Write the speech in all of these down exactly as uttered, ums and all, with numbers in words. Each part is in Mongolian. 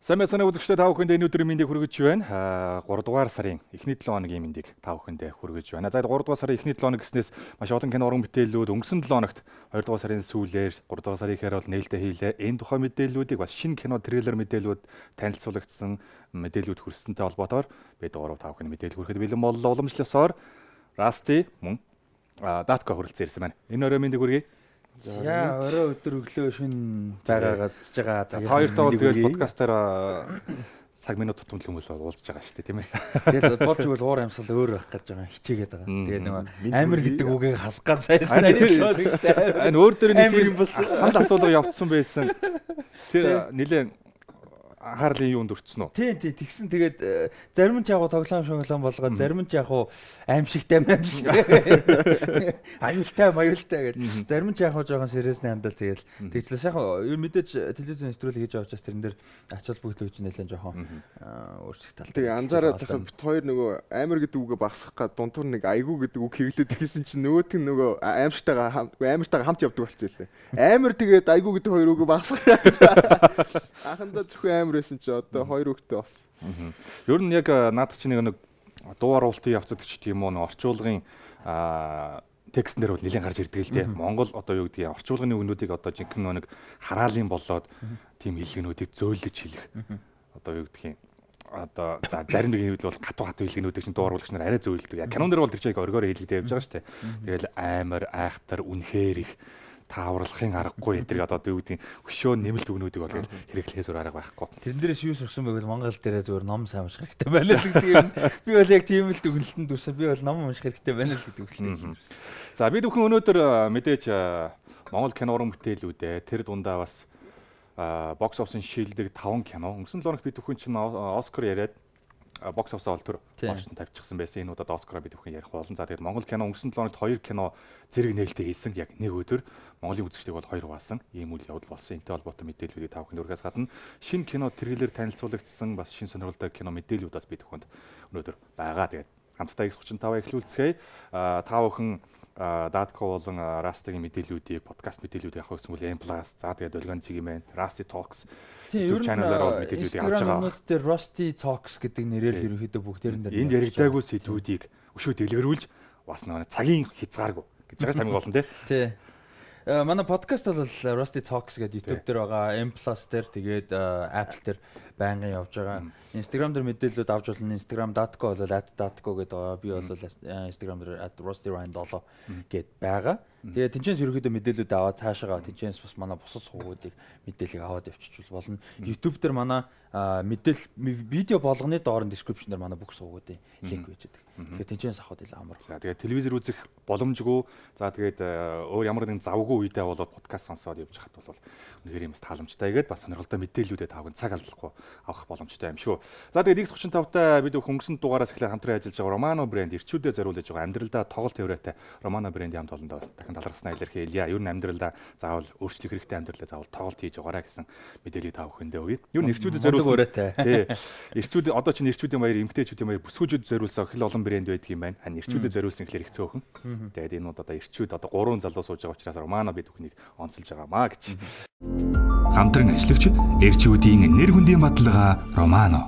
Сайн мэцэнэ үзэгчдээ та бүхэнд энэ өдрийн мэндийг хүргэж байна. гурав дугаар сарын эхний долоо хоногийн мэндийг та бүхэнд хүргэж байна. За гурав дугаар сарын эхний долоо хоног гэснээс маш олон кино уран бүтээлүүд өнгөрсөн долоо хоногт хоёр дугаар сарын сүүлээр гурав дугаар сарын ихээр бол нээлттэй хийлээ. Энэ тухай мэдээллүүдийг бас шинэ кино трейлер мэдээллүүд танилцуулагдсан мэдээллүүд хүрсэнтэй холбоотойгоор бид гурав та бүхэнд мэдээлэл хүрэхэд бэлэн боллоо. Уламжлалсаар Расти мөн Датко хүрэлцэн ирсэн байна. Энэ өрөө мэндийг хүргэе. За орой өдөр өглөө шин байгаагаад цэж байгаа. За хоёртоо бол тэгээд подкастаар цаг минут тутамд хүмүүс бол уулзж байгаа шүү дээ, тийм ээ. Тэгээд болж игэл уур амьсгал өөр байх гэж байгаа. Хичээгээд байгаа. Тэгээд нөгөө амир гэдэг үгийг хасгаад сайсан. Энэ өөр дөр нэг юм бол санд асуулга явцсан байсан. Тэр нэлээ анхаарлын юунд өртсөн үү? Тийм тийм тэгсэн тэгээд зарим нь ч яг тоглоом шоглоом болгоод зарим нь ч яг аимшигтай аимшигтай аюултай маюултай гэдэг. Зарим нь ч яг жоохон сериусны хандал тэгэл тэгчлээс яг ер мэдээж телевизэн нэвтрүүлэг хийж авч чаас тэрэн дээр ач холбогдол гэж нэлээд жоохон өөрчлөлт талтай. Тэгээ анзаараад байхад бит хоёр нөгөө амир гэдэг үгээ багсах гад дунтуур нэг айгуу гэдэг үг хэрэглээд ихсэн чинь нөгөөт нь нөгөө аимшигтайгаа аимшигтайгаа хамт явдаг болсон юм лээ. Амир тэгээд айгуу гэдэг хоёр үгээ багсах. Анхандаа зөвхөн байсан чи одоо хоёр хүүхдтэй болсон. Ер нь яг наадах чи нэг дуу оруулалтын явцад ч тийм үү орчуулгын текстэн дээр бол нэлээд гарч ирдэг л тийм. Монгол одоо юу гэдгийг орчуулгын үгнүүдийг одоо жинхэнэ нэг хараалын болоод тийм хэлгэнүүдийг зөөлөж хэлэх. Одоо юу гэдгийг одоо за зарим нэг хэвэл бол гатуу гатуу хэлгэнүүдийг чинь дуу оруулагч нар арай зөөлдөг. Яг кинон дээр бол тэр чинь оргоор хэлэгдэж явж байгаа шүү дээ. Тэгэл аймар айхтар үнэхээр их тааварлахын аргагүй эдрийг одоо юу гэдгийг хөшөө нэмэлт өгнүүдийг бол хэрэглэхээс өөр арга байхгүй. Тэрэн дээрээс юу сурсан байвал Монгол дээрээ зөвөр ном сайн унших хэрэгтэй байна л гэдэг юм. Би бол яг тийм л дүгнэлтэнд дүрсэн. Би бол ном унших хэрэгтэй байна л гэдэг үгтэй. За би бүхэн өнөөдөр мэдээж Монгол кино уран бүтээлүүдээ тэр дундаа бас бокс офисын шилдэг таван кино. Өнгөрсөн долоо хоногт би бүхэн чинь Оскар яриад бокс офис олтор онцлон тавьчихсан байсан. Энэ удаад Оскараа бид бүхэн ярих болно. За тэгээд Монгол кино өнгөрсөн долоо хоногт хоёр кино зэрэг нээлттэй хийсэн. Яг нэг өдөр Монголын үзэгчдийг бол хоёр хуваасан. Ийм үйл явдал болсон. Энтэй холбоотой мэдээллүүдийг та бүхэнд өргөөс гадна шинэ кино трейлер танилцуулагдсан бас шинэ сонирхолтой кино мэдээллүүд бас бид бүхэнд өнөөдөр байгаа. Тэгээд хамтдаа икс тридцать пять эхлүүлцгээе. Та бүхэн Датко болон Растигийн мэдээллүүдийг подкаст мэдээллүүдийг авах гэсэн үл M+. За тэгээд Долгион цэгийн мэн Расти Talks YouTube channel-аар бол мэдээллүүдийг авч байгаа. Instagram-ууд дээр Rusty Talks гэдэг нэрээр л ерөнхийдөө бүгдээрэн дээр энд яригдаагүй сэдвүүдийг өшөө дэлгэрүүлж бас нэг цагийн хязгааргүй гэж байгаа тамиг болно тий. Тий. Манай подкаст бол Rusty Talks гэдэг YouTube дээр байгаа, M+ дээр тэгээд Apple дээр байнгын явж байгаа. Instagram дээр мэдээлэлүүд авч болно. Instagram Datco бол at datco гэдэг байгаа. Би бол Instagram дээр at rusty ryan seven гэд байгаа. Тэгээд тэнцэнс ерөөхдөө мэдээлэлүүд аваад цаашаа тэнцэнс бас манай бусад сувгуудыг мэдээлэл аваад явчихвол болно. YouTube дээр манай мэдээлэл видео болгоны доор description дээр манай бүх сувгуудын линк байж байгаа. Тэгэхээр тэнцэнс авахд илүү амар. За тэгээд телевизээр үзэх боломжгүй. За тэгээд өөр ямар нэгэн завгүй үедээ бол подкаст сонсоод явж хат бол үнэхээр юм бас тааламжтай гээд бас сонирхолтой мэдээллүүдэд тавхан цаг алдахгүй авах боломжтой юм шүү. За тэгээд икс тридцать пять та бид хөнгөсөн дугаараас эхлээд хамтран ажиллаж байгаа Romano брэнд эрчүүдээ зориулж байгаа амьдралдаа тоглолт төврөтэй Romano брендийн хамт олондоо дахин талархснаа илэрхийлье. Ер нь амьдралдаа заавал өөрчлөх хэрэгтэй амьдралдаа заавал тоглолт хийж байгаарай гэсэн мэдээллийг та бүхэндээ өгье. Ер нь эрчүүдэд зориулсан. Тий. Эрчүүд одоо чинь эрчүүдийн баяр, эмгтээчүүдийн баяр, бүсгүүчүүд зориулсан их олон брэнд байдаг юм байна. Харин эрчүүдэд зориулсан ихлээр их цөөхөн. Тэгээд энэ удаа эрчүүд одоо гурван залуу сууж байгаа учраас Romano бид бүхнийг онцолж байгаамаа гэж. Хамтран ажиллагч эрчүүдийн нэр хүндийн баталгаа Romano.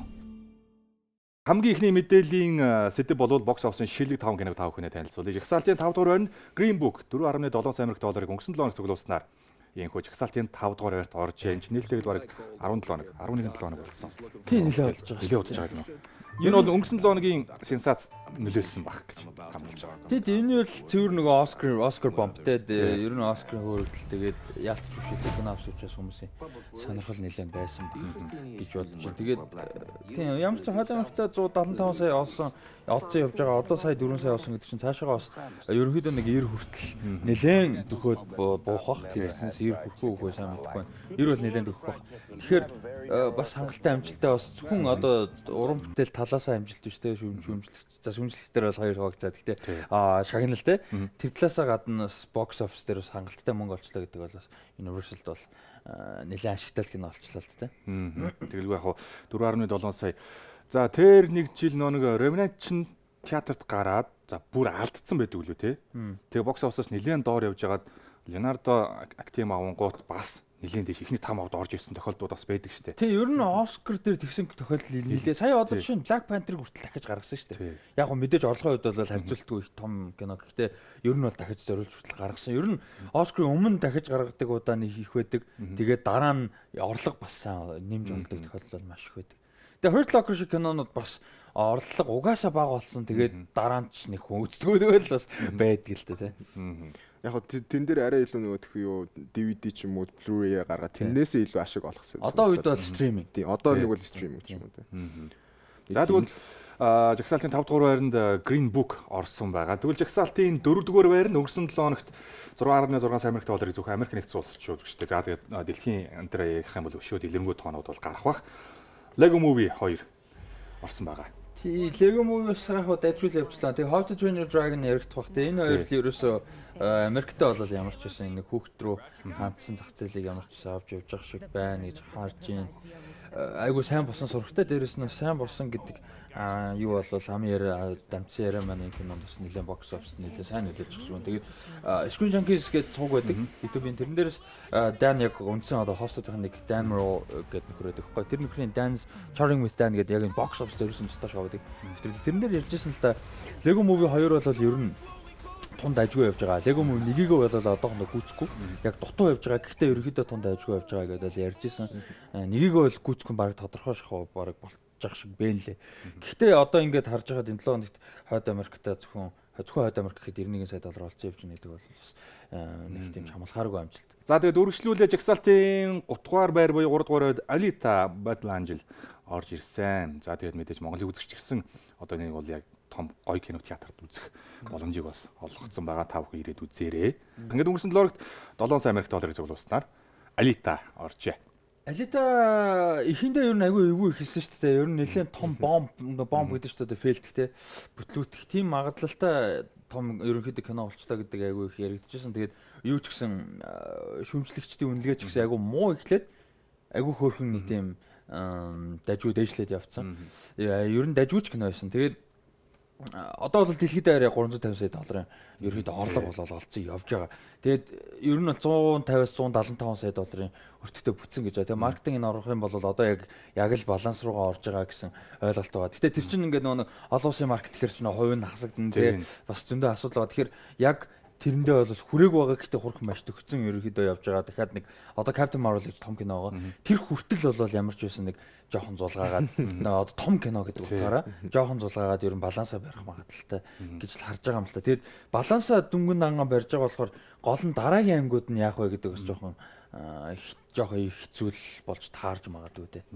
Хамгийн ихний мэдээллийн сэдэв болвол бокс офисын шилэг таван киног та бүхэнд танилцуулъя. Жагсаалтын five дугаар байранд Green Book four point seven сая америк долларыг өнгөрсөн долоо хоног цуглуулснаар ийхүү жагсаалтын five дугаар байрт орж янж нээлттэй бараг eleven хоног eleven хоног болсон. Тийм нэлээд болж байгаа. Нэлээд болж байгаа юм. Энэ бол өнгөрсөн долоо хоногийн сенсац нөлөөлсөн баг гэж хамлж байгаа. Тэгэд энэ бол цэвэр нөгөө Оскар Оскар бомбтэй ер нь Оскар хөрөлт тэгээд яалтч биш кино авч учраас хүмүүсийн сонирхол нэлээд байсан гэж бодож байна. Тэгээд тийм ямар ч хол Америкт one seventy five сая олсон олцсон явж байгаа. Одоо сая four сая олсон гэдэг чинь цаашаа бас ерөнхийдөө нэг ninety хүртэл нэлээд төхөөд буухах. Тэгснээс ninety хүрхгүй үгүй сайн мэдгүй. ninety бол нэлээд өгөх баг. Тэгэхээр бас хангалттай амжилттай бас зөвхөн одоо уран бүтээл талаасаа амжилт биш те шүүмжлэгч. За шүүмжлэгтэр бол хоёр хуваагдаад гэхдээ аа шагнал те тэр талаасаа гадна бокс офис дээр бас хангалттай мөнгө олчлоо гэдэг бол бас Universal бол нэлээд ашигтай кино олчлоо л те. Тэгэлгүй яг four point seven сая. За тэр нэг жил нэг Revenant чин театрт гараад за бүр алдсан байдаг үлээ те. Тэгээ бокс офисоос нэлээд доор явж хагаад Leonardo Actim авангууд бас Нилийн дэш ихний там авд орж ирсэн тохиолдлууд бас байдаг шүү дээ. Тий, ер нь Оскар дээр тэгсэн тохиолдол нэлээ. Сая одоо жишээ нь Black Panther-ыг хүртэл дахиж гаргасан шүү дээ. Яг гоо мэдээж орлогын хувьд бол харьцуултгүй их том кино. Гэхдээ ер нь бол дахиж зориулж хүртэл гаргасан. Ер нь Оскарын өмнө дахиж гаргадаг удаа нэг их байдаг. Тэгээд дараа нь орлого бас нэмж олдог тохиолдол бол маш их байдаг. Тэгээ Hurt Locker шиг кинонууд бас орлого угаасаа бага болсон. Тэгээд дараа нь ч нэг хүн үздэг тэгэл бас байдаг л дээ тий. Яг хөө тэн дээр арай илүү нөгөө тэх юу ди ви ди ч юм уу Blu-ray гаргаад тэрнээсээ илүү ашиг олох гэсэн. Одоо үед бол стриминг. Тийм, одоо нэг бол стриминг ч юм уу тий. За тэгвэл Жагсаалтын тавд дугаар байранд Green Book орсон байгаа. Тэгвэл Жагсаалтын дөрөвдүгээр байр нь өнгөрсөн семь хоногт зураг гаруй зураг Америк долларыг зөвхөн Америк нэгдсэн улсад шүү гэж дээ. За тэгээд дэлхийн энэ ярих юм бол өшөө дэлгэрэнгүй тоонууд бол гарах бах. Lego Movie two орсон байгаа. Тий, Lego Movie-с яг дайжуул явуулсан. Тэгээ How to Train Your Dragon яригдах бах. Тэгээ энэ хоёр л ерөөсөө Америкт бол ямар ч байсан нэг хүүхд рүү хандсан зах зээлийг ямар ч байсан авч явж байгаа шиг байна гэж харж байна. Айгу сайн босон сурагтай дээрэс нь сайн босон гэдэг а юу бол хамгийн яриа дамцсан яриа маань энэ кинонд бас нэлээд бокс оффис нэлээд сайн нөлөөлж байгаа юм. Тэгээд Screen Junkies гэдэг цуг байдаг. YouTube-ийн тэрэн дээрээс Dan яг үндсэн одоо хостуудын нэг Dan Moore гэдэг нөхөр байдаг байхгүй. Тэр нөхрийн Dan's Charting with Dan гэдэг яг энэ бокс оффис дээрсэн тусдаа шавдаг. Тэрэн дээр ярьжсэн л та Lego Movie two бол ер нь тунд ажгүй явж байгаа. Lego Movie one-ийг бол одоохондоо гүйцэхгүй. Яг дутуу явж байгаа. Гэхдээ ерөөхдөө тунд ажгүй явж байгаа гэдэг л ярьжсэн. Нэгийг бол гүйцэхгүй баг тодорхой шахав баг жах шиг бэ лээ. Гэхдээ одоо ингээд харж байгаад энэ seven хоногт Хойд Америкта зөвхөн зөвхөн Хойд Америк гэхэд ninety сая доллар олцсон явж байгаа гэдэг бол бас нэг тийм хамлахааргүй амжилт. За тэгээд үргэлжлүүлээ Жагсаалтын three дугаар байр буюу three дугаар байранд Alita Battle Angel орж ирсэн. За тэгээд мэдээж Монголыг үзэгч гэсэн одоо нэг бол яг том гоё кино театрт үзэх боломжийг бас олгоцсон байгаа. Та бүхэн ирээд үзээрэй. Ингээд өнгөрсөн seven хоногт seven сая Америк долларыг зөвлөснаар Alita оржээ. Алита ихэндээ ер нь айгүй эвгүй ихэлсэн шүү дээ. Ер нь нэлээд том бомб бомб гэдэг шүү дээ. Фейлдэгтэй бүтлүүтэх тийм магадлалтай том ерөнхийдөө кино болчлаа гэдэг айгүй их яригдчихсэн. Тэгээд юу ч гэсэн шүүмжлэгчдийн үнэлгээ ч гэсэн айгүй муу ихлээд айгүй хөөрхөн нэг тийм дажгүй дээшлээд явцсан. Ер нь дажгүйч кино байсан. Тэгээд одоо бол дэлхийд арай three hundred fifty сая долларын ерөөдөө орлого болол олцсон явж байгаа. Тэгээд ер нь one fifty-аас one seventy-five сая долларын өртөгтэй бүтсэн гэж байна. Тэгээд маркетинг ин орох юм бол одоо яг яг л баланс руугаа орж байгаа гэсэн ойлголт байгаа. Гэтэ тэр чинь ингээд нөгөө олон улсын маркет гэхэр чинь хувь нь хасагдана тий. Бас зөндөө асуудал байгаа. Тэгэхээр яг тэрэндээ бол хүрээг байгаа гэхдээ хурхан маш төгссөн ерөөдөө явж байгаа. Дахиад нэг одоо Captain Marvel гэж том кино байгаа. Тэр хүртэл бол ямар ч байсан нэг жоохон зулгаагаад одоо том кино гэдэг утгаараа жоохон зулгаагаад ер нь балансаа барих магадaltaй гэж л харж байгаа юм л та. Тэгэд балансаа дүнгэн дангаа барьж байгаа болохоор гол нь дараагийн ангиуд нь яах вэ гэдэг бас жоохон жоохон хэцүүл болж таарж магадгүй дээ.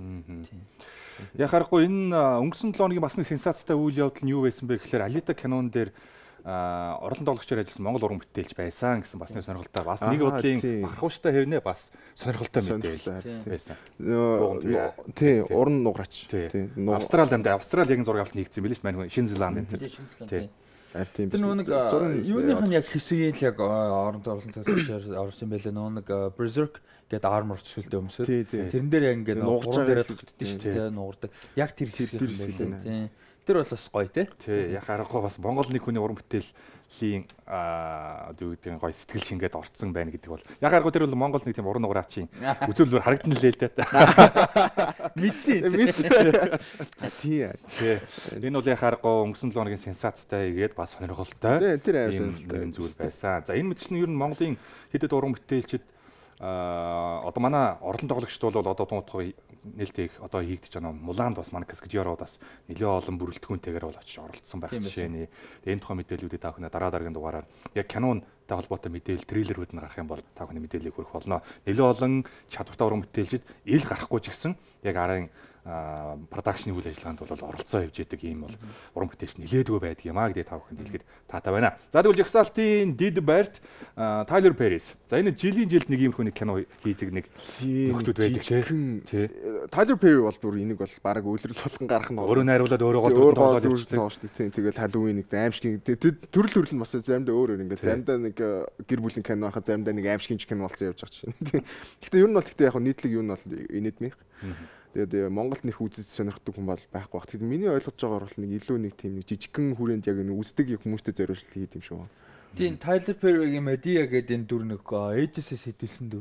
Яг харахгүй энэ өнгөрсөн seven хоногийн бас нэг сенсацтай үйл явдал нь юу байсан бэ гэхээр Alita кинон дээр орлон тоглогчоор ажилласан Монгол уран бүтээлч байсан гэсэн бас нэг сонирхолтой бас нэг бодлын бахархууштай хэрнээ бас сонирхолтой мэдээлэл байсан. Тий, уран нугараач. Тий. Австралид амьд Австрали яг зураг авалт нэгдсэн билээ шүү дээ. Шинэ Зеланд энэ. Тий. Тийм биш. Тэр нэг юуных нь яг хэсгийг л яг оронд орлон төлөвчөөр орсон байлаа. Нөө нэг Berserk гэдэг armor төсөлтөө өмсөд. Тэрэн дээр яг ингээд нугурж дээрээ тогтдсон шүү дээ. Нугурдаг. Яг тэр хэсэг юм байлаа. Тий. Тэр бол бас гоё тий. Тий, яг харахгүй бас Монгол нэг хүний уран бүтээлийн аа юу гэдэг нь гоё сэтгэл шингээд орцсон байна гэдэг бол. Яг харахгүй тэр бол Монгол нэг тийм уран нугараачийн үзүүлбэр харагдана лээ л дээ. Мэдсэн. Тий. Тий. Энэ бол яг харахгүй өнгөрсөн seven хоногийн сенсацтай игээд бас сонирхолтой. Тий, тэр аим сонирхолтой зүйл байсан. За энэ мэдээж нь ер нь Монголын хэдэд уран бүтээлчид а одоо манай орлон тоглогчд бол одоо туутгой нээлттэй их одоо хийгдэж байгаа Муланд бас манай каскадёроо бас нэлээд олон бүрэлдэхүүнтэйгээр бол очиж оролцсон байх жишээний. Энэ тухайн мэдээллүүдийг та бүхэн дараа дараагийн дугаараар яг кинонтой холбоотой мэдээлэл трейлерүүд нь гарах юм бол та бүхний мэдээллийг хүргэх болно. Нэлээд олон чадвартай уран бүтээлчид ил гарахгүй ч гэсэн яг арын продакшны үйл ажиллагаанд бол оролцоо хийж идэг юм бол уран бүтээлч нэлээдгүй байдаг юм а гэдэг та бүхэнд хэлэхэд таатай байна. За тэгвэл Жагсаалтын Did Bart Tyler Perry. За энэ жилийн жилд нэг юм хүний кино хийдэг нэг нөхдүүд байдаг тий. Tyler Perry бол бүр энийг бол баг үйлрэл болгон гарах нь өөрөө найруулад өөрөөгөө тоглоод явчихдаг шүү дээ. Тэгэл Halloween нэг аимшиг төрөл төрөл нь бас заримдаа өөр өөр ингээд заримдаа нэг гэр бүлийн кино байхад заримдаа нэг аимшигч кино болсон явж байгаа чинь. Гэхдээ ер нь бол гэхдээ яг нийтлэг юу нь бол инэдмих. Тэгээд Монголд нэх үзэж сонирхдаг хүн бол байхгүй баг. Тэгэхээр миний ойлгож байгаагаар бол нэг илүү нэг тийм нэг жижигхэн хүрээнд яг нэг үздэг хүмүүстэй зориулж хийд юм шүү. Тийм Tyler Perry-гийн Medea гэдэг энэ дүр нэг ээжээсээ сэтүүлсэн дүр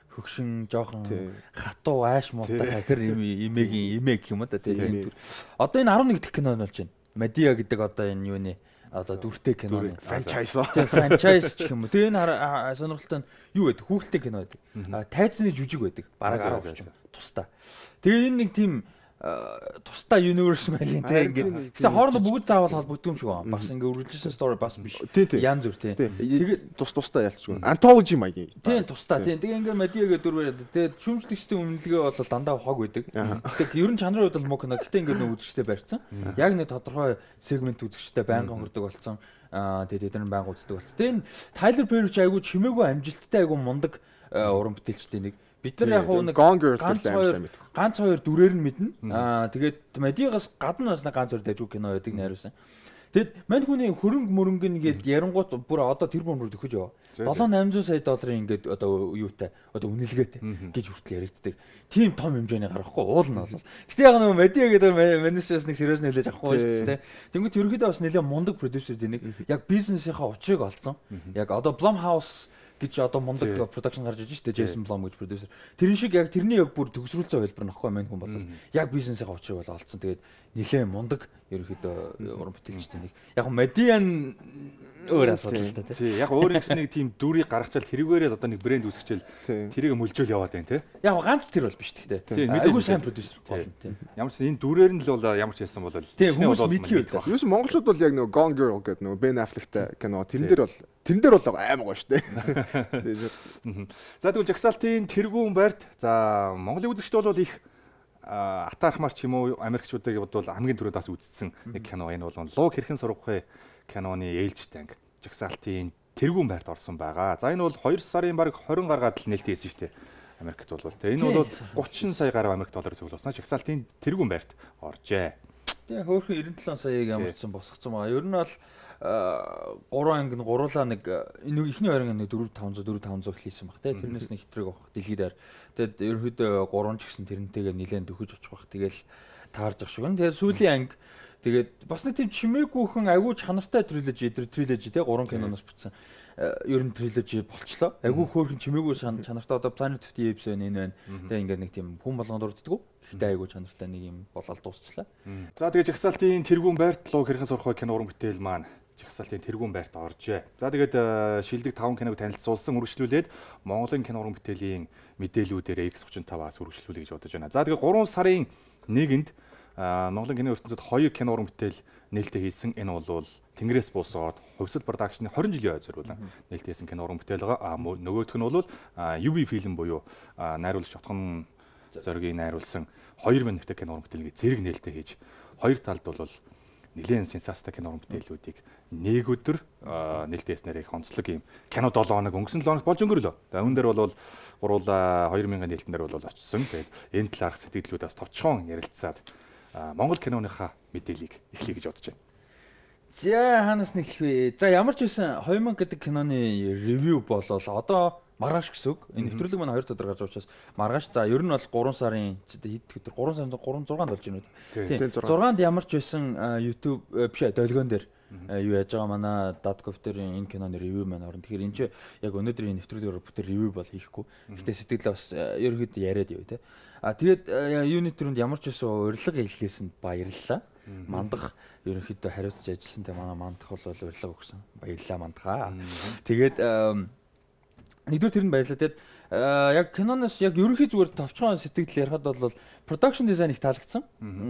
хөгшин жоохон хатуу ааш муутай хахир имэгийн имэг юм да тийм. Одоо энэ eleven дэх кино нь болж байна. Медиа гэдэг одоо энэ юуны одоо дүртэй кино франчайз. Тийм франчайз гэх юм уу. Тэгээ энэ сонирхолтой нь юу байдаг? Хүүхэлтэй кино байдаг. Тайзны жүжиг байдаг. Бараг арав ч юм. Тусдаа. Тэгээ энэ нэг тийм тусдаа universe маягийн тийм ингээд. Гэтэ хоорондоо бүгд заавал холбогдсон юм шиг байна. Бас ингээд үргэлжлүүлсэн story бас биш. Ян зүр тийм. Тэгээ тус тусдаа ялцгүй. Anthology маягийн. Тийм тусдаа тийм. Тэгээ ингээд медиагээ дүрвэр. Тэгээ шүүмжлэгчдийн үнэлгээ бол дандаа хог байдаг. Гэтэ ер нь чанарын хувьд бол муу кино. Гэтэ ингээд нэг үзэгчтэй барьсан. Яг нэг тодорхой сегмент үзэгчтэй байнга хонгордог болсон. Аа тэгээ тэд нар байнга үздэг болсон. Тэгээ энэ Tyler Perry ч айгүй чимээгүй амжилттай айгүй мундаг уран бүтээлчтэй нэг. Бид нар яг нэг ганц хоёр ганц хоёр дүрээр нь мэднэ. Аа тэгээд медиагаас гадна бас ганц хоёр дайгуу кино байдаг найруулсан. Тэгэд мань хүний хөрөнгө мөрөнгө нэгээд ярангуут бүр одоо тэр бүр төгөж яваа. seven eight hundred сая долларын ингээд одоо юутай одоо үнэлгээтэй гэж хүртэл яригддаг. Тийм том хэмжээний гарахгүй уул нь бол. Гэтэ яг нэг медиа гэдэг менежерс нэг сериус нэлээж авахгүй шүү дээ. Тэнгүүт ерөөдөө бас нэлээд мундаг продюсер дээ нэг яг бизнесийнхаа учрыг олцсон. Яг одоо Blumhouse гэж одоо мундаг production гарч иж штэ Jason Blum гэж продюсер. Тэрэн шиг яг тэрний яг бүр төгсрүүлсэн хэлбэр нөхгүй мань хүн бол яг бизнесийнхаа учрыг бол олцсон. Тэгээд нэлээд мундаг ерөөхдөө уран бүтээлчтэй нэг. Яг медиан өөр асуудал та тий. Яг өөр их нэг тийм дүрийг гаргачаал тэрүүгээрээ одоо нэг брэнд үүсгэжэл тэрийг мөлжөөл яваад байна тий. Яг ганц тэр бол биш гэхдээ. Айгуу сайн продюсер болно тий. Ямар ч энэ дүрээр нь л бол ямар ч хэлсэн бол хүмүүс мэдхий байдаг. Юус монголчууд бол яг нөгөө Gone Girl гэдэг нөгөө Ben Affleck-тай кино тэрэн дээр бол тэрэн дээр бол аймаг гоё штэ. За тэгвэл жагсаалтын тэргүүн байрт за Монголын үзэгчд бол их атаархмаар ч юм уу Америкчуудыг бодвол хамгийн түрүүнд бас үзсэн нэг кино энэ бол Луг хэрхэн сургахыг киноны ээлж танк жагсаалтын тэргүүн байрт орсон байгаа. За энэ бол two сарын бараг twenty гаргаад л нээлттэй хийсэн шүү дээ. Америкт бол. Тэгээ энэ бол thirty сая гаруй Америк доллар цуглуулсан. Жагсаалтын тэргүүн байрт оржээ. Тэгээ хөөрхөн ninety seven саяыг ямарчсан босгоцсон байгаа. Ер нь бол гурван анги гуруулаа нэг энэ ихний хоёр анги four five hundred four five hundred хийсэн баг тий. Тэрнээс нэг хэтрэг авах дэлгийдээр. Тэгээд ерөөдөө гурван ч гэсэн тэрнтэйгээ нилээн дөхөж очих баг. Тэгээл таарж ах шиг байна. Тэгээд сүүлийн анги тэгээд бас нэг тийм чимээгүйхэн айгүй чанартай трилежи трилежи тий гурван киноноос бүтсэн. Ер нь трилежи болчлоо. Айгүй хөөрхөн чимээгүй чанартай одоо Planet fifty Apes байна энэ байна. Тэгээ ингээд нэг тийм хүн болгонд дурддаг. Гэхдээ айгүй чанартай нэг юм болоод дуусчлаа. За тэгээ жагсаалтын тэргүүн байрт луг хэрхэн сурах вэ кино уран бүтээл маань жагсаалтын тэргүүн байрт оржээ. За тэгээд шилдэг five киног танилцуулсан үргэлжлүүлээд Монголын кино уран бүтээлийн мэдээллүүдээр X thirty-five-аас үргэлжлүүлэе гэж бодож байна. За тэгээд three сарын first-нд Монголын кино ертөнцид two кино уран бүтээл нээлттэй хийсэн. Энэ бол Тэнгэрээс буусаад хувьсэл продакшны twenty жилийн ой зориулан нээлттэй хийсэн кино уран бүтээл байгаа. Нөгөөх нь бол ю би фильм буюу найруулагч Отгон зоригийг найруулсан two минуттай кино уран бүтээлийг зэрэг нээлттэй хийж хоёр талд бол нэлээд сенсацтай кино уран бүтээлүүдийг нэг өдөр нээлттэй хийснээр их онцлог юм кино seven хоног өнгөрсөн seven хоног болж өнгөрлөө. За үүн дээр бол гуруула two thousand нээлтэн дээр бол очсон. Тэгээд энэ талаарх сэтгэлдлүүдээс товчхон ярилцаад Монгол киноныхаа мэдээллийг эхлэе гэж бодож байна. За ханаас нэг хэлвэ. За ямар ч байсан two thousand гэдэг киноны ревю болол одоо маргааш гэсэн үг. Энэ нэвтрүүлэг маань two өдөр гарч учраас маргааш за ер нь бол three сарын хэд өдөр three сарын three six-нд болж байна үү? Тийм. six-нд ямар ч байсан YouTube биш долгион дээр юу яаж байгаа манай Dadcopter-ийн энэ киноны ревю маань орно. Тэгэхээр энэ ч яг өнөөдрийн нэвтрүүлгээр бүтээр ревю бол хийхгүй. Гэхдээ сэтгэлээ бас ерөөхдөө яриад явъя те. А тэгээд юуны төрөнд ямар ч байсан урилга хэлхээс нь баярлалаа. Мандах ерөнхийдөө хариуцж ажилласан те манай мандах бол урилга өгсөн. Баярлалаа мандахаа. Тэгээд нэгдүгээр тэр нь баярлалаа. Тэгээд яг киноноос яг ерөнхий зүгээр товчхон сэтгэл ярихад бол production design их таалагдсан.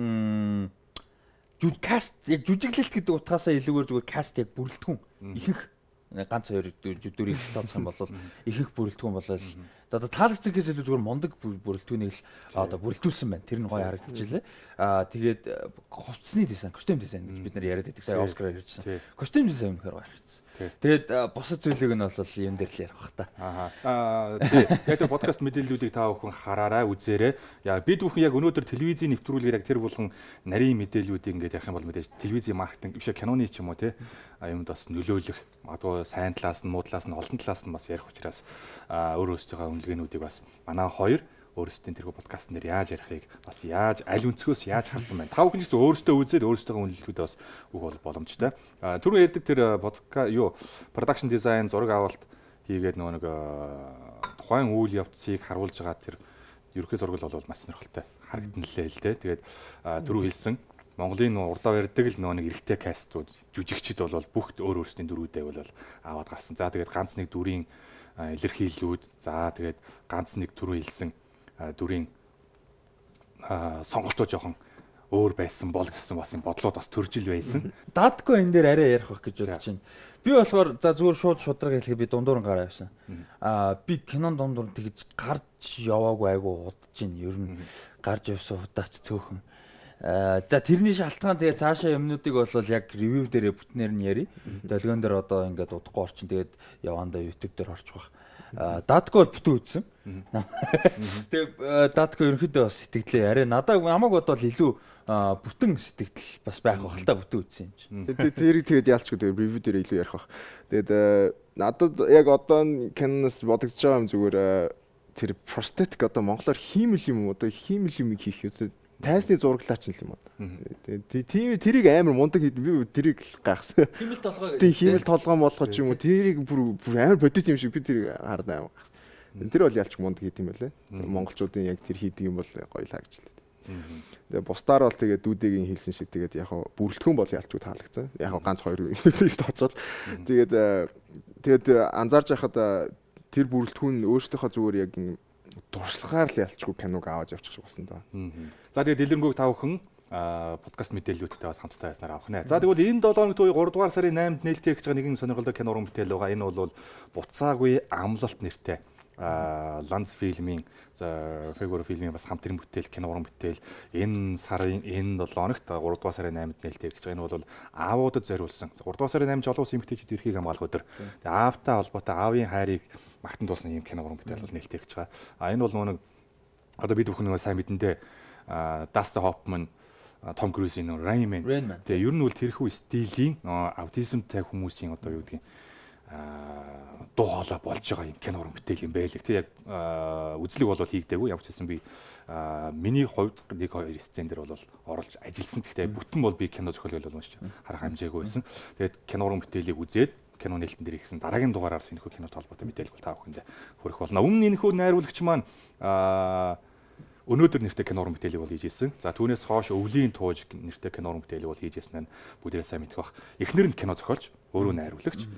Жүж каст яг жүжиглэлт гэдэг утгаасаа илүүгээр зүгээр каст яг бүрэлдэхүүн ихэнх ганц хоёр дүрийг тооцох юм бол ихэнх бүрэлдэхүүн болол одоо таалагдсан гэхээс илүү зүгээр мундаг бүрэлдэхүүнийг л одоо бүрэлдүүлсэн байна. Тэр нь гоё харагдчихлээ. Аа тэгээд хувцсны дизайн, костюм дизайн гэж бид нар яриад байдаг. Сая Оскар ярьжсэн. Костюм дизайн үнэхээр гоё харагдсан. Тэгээд босод зүйлийг нь бол юм дээр л ярих бах та. Аа тий. Яг подкаст мэдээллүүдийг та бүхэн хараарай, үзээрэй. Яа бид бүхэн яг өнөөдөр телевизийн нэвтрүүлгээр яг тэр болгон нарийн мэдээллүүдийг ингээд ярих юм бол мэдээж телевизийн маркетинг биш киноны ч юм уу тий. А юмд бас нөлөөлөх, магадгүй сайн талаас нь, муу талаас нь, олон талаас нь бас ярих учраас өөр өөрсдийнхөө үнэлгээнүүдийг бас манай хоёр өөрсдийн тэрхүү подкаст нэр яаж ярихыг бас яаж аль өнцгөөс яаж харсан байна. Та бүхэн ч гэсэн өөрсдөө үзээд өөрсдийнхөө үнэлэлгүүдээ бас үг бол боломжтой. Түрүү ярьдаг тэр подкаст юу production design зураг авалт хийгээд нөгөө нэг тухайн үйл явцыг харуулж байгаа тэр ерөнхий зураг бол маш сонирхолтой харагдана лээ л дээ. Тэгээд түрүү хэлсэн Монголын нөө урдаа ярьдаг л нөө нэг эрэгтэй кастууд жүжигчид бол бүх өөр өөрсдийн дүрүүдээ бол аваад гарсан. За тэгээд ганц нэг дүрийн илэрхийллүүд, за тэгээд ганц нэг түрүү хэлсэн дүрийн сонголтоо жоохон өөр байсан бол гэсэн бас юм бодлоод бас төржил байсан. Дадко энэ дээр арай ярих байх гэж бодож байна. Би болохоор за зүгээр шууд шудраг хэлэхэд би дундуур гараа явсан. Аа би кинон дундуур тэгж гарч яваагүй айгу удаж байна. Ер нь гарч явсан удаач цөөхөн. Аа за тэрний шалтгаан тэгээ цаашаа юмнуудыг бол яг ревю дээрээ бүтнээр нь яри. Долгион дээр одоо ингээд удахгүй орчин тэгээд явандаа YouTube дээр орчих واخ. Дадко бол бүтэн үзсэн. Тэгээ дадко ерөнхийдөө бас сэтгэлээ арай надад намайг бодвол илүү бүтэн сэтгэл бас байх бах л та бүтэн үзсэн юм чинь. Тэрийг тэгээд яалчгүй тэгээд ревю дээр илүү ярих бах. Тэгээд надад яг одоо Canon-оос бодогдож байгаа юм зүгээр тэр prosthetic одоо монголоор хиймэл юм уу одоо хиймэл юм хийх юм. Тайсны зураглаач юм уу. Тэгээд тийм тэрийг амар мундаг хэд би тэрийг гайхсан. Хиймэл толгой. Тийм хиймэл толгой болгож юм уу тэрийг бүр амар бодит юм шиг би тэрийг хардаа амар гайхсан. Тэр бол ялч мундаг хэд юм байлаа. Монголчуудын яг тэр хийдэг юм бол гоё л харагдж байна. Тэгээ бусдаар бол тэгээд дүүдэгийн хэлсэн шиг тэгээд яг бүрэлдэхүүн бол ялчгүй таалагдсан. Яг ганц хоёр юм тооцоод. Тэгээд тэгээд анзаарч байхад тэр бүрэлдэхүүн өөртөөхөө зүгээр яг дурслагаар л ялчгүй киног аваад явчих шиг болсон доо. За тэгээд дэлгэрэнгүй та бүхэн подкаст мэдээллүүдтэй бас хамтдаа яснаар авах нэ. За тэгвэл энэ долоо өдрийн төвийн гурав дугаар сарын наймд нээлттэй хийж байгаа нэгэн сонирхолтой кино уран бүтээл байгаа. Энэ бол Буцаагүй амлалт нэртэй Ланз фильмийн за Фигур фильмийн бас хамтран бүтээл кино уран бүтээл энэ сарын энэ долоо хоногт гурав дугаар сарын наймд нээлттэй хийж байгаа. Энэ бол аавуудад зориулсан. гурав дугаар сарын наймд жолоос эмэгтэйчүүд эрхийг хамгаалах өдөр. Тэгээ аавтай холбоотой аавын хайрыг магтан дуусан юм кино уран бүтээл бол нээлттэй хийж байгаа. А энэ бол нэг одоо бид бүхэн нэг сайн мэдэндээ Дастин Хоффман, Том Крузийн Rain Man. Тэгээ ер нь бол тэрхүү стилийн аутизмтай хүмүүсийн одоо юу гэдгийг дуу хоолой болж байгаа юм кино уран бүтээл юм байл. Тэг яг үзлэг бол хийгдээгүй. Ямар ч хэлсэн би миний хувьд нэг хоёр сцен дээр бол оролж ажилласан. Гэхдээ бүтэн бол би кино зохиол бол уншиж харах хэмжээгүй байсан. Тэгээд кино уран бүтээлийг үзээд кино нээлтэн дээр ихсэн дараагийн дугаараар энэхүү кино толботой мэдээлэл бол та бүхэндээ хүрэх болно. Өмнө энэхүү найруулагч маань өнөөдөр нэртэй кино уран бүтээлийг бол хийж ирсэн. За түүнээс хойш Өвлийн тууж нэртэй кино уран бүтээлийг бол хийж ирсэн нь бүгдээ сайн мэдэх бах. Эхнэр нь кино зохиолч, өөрөө найруулагч.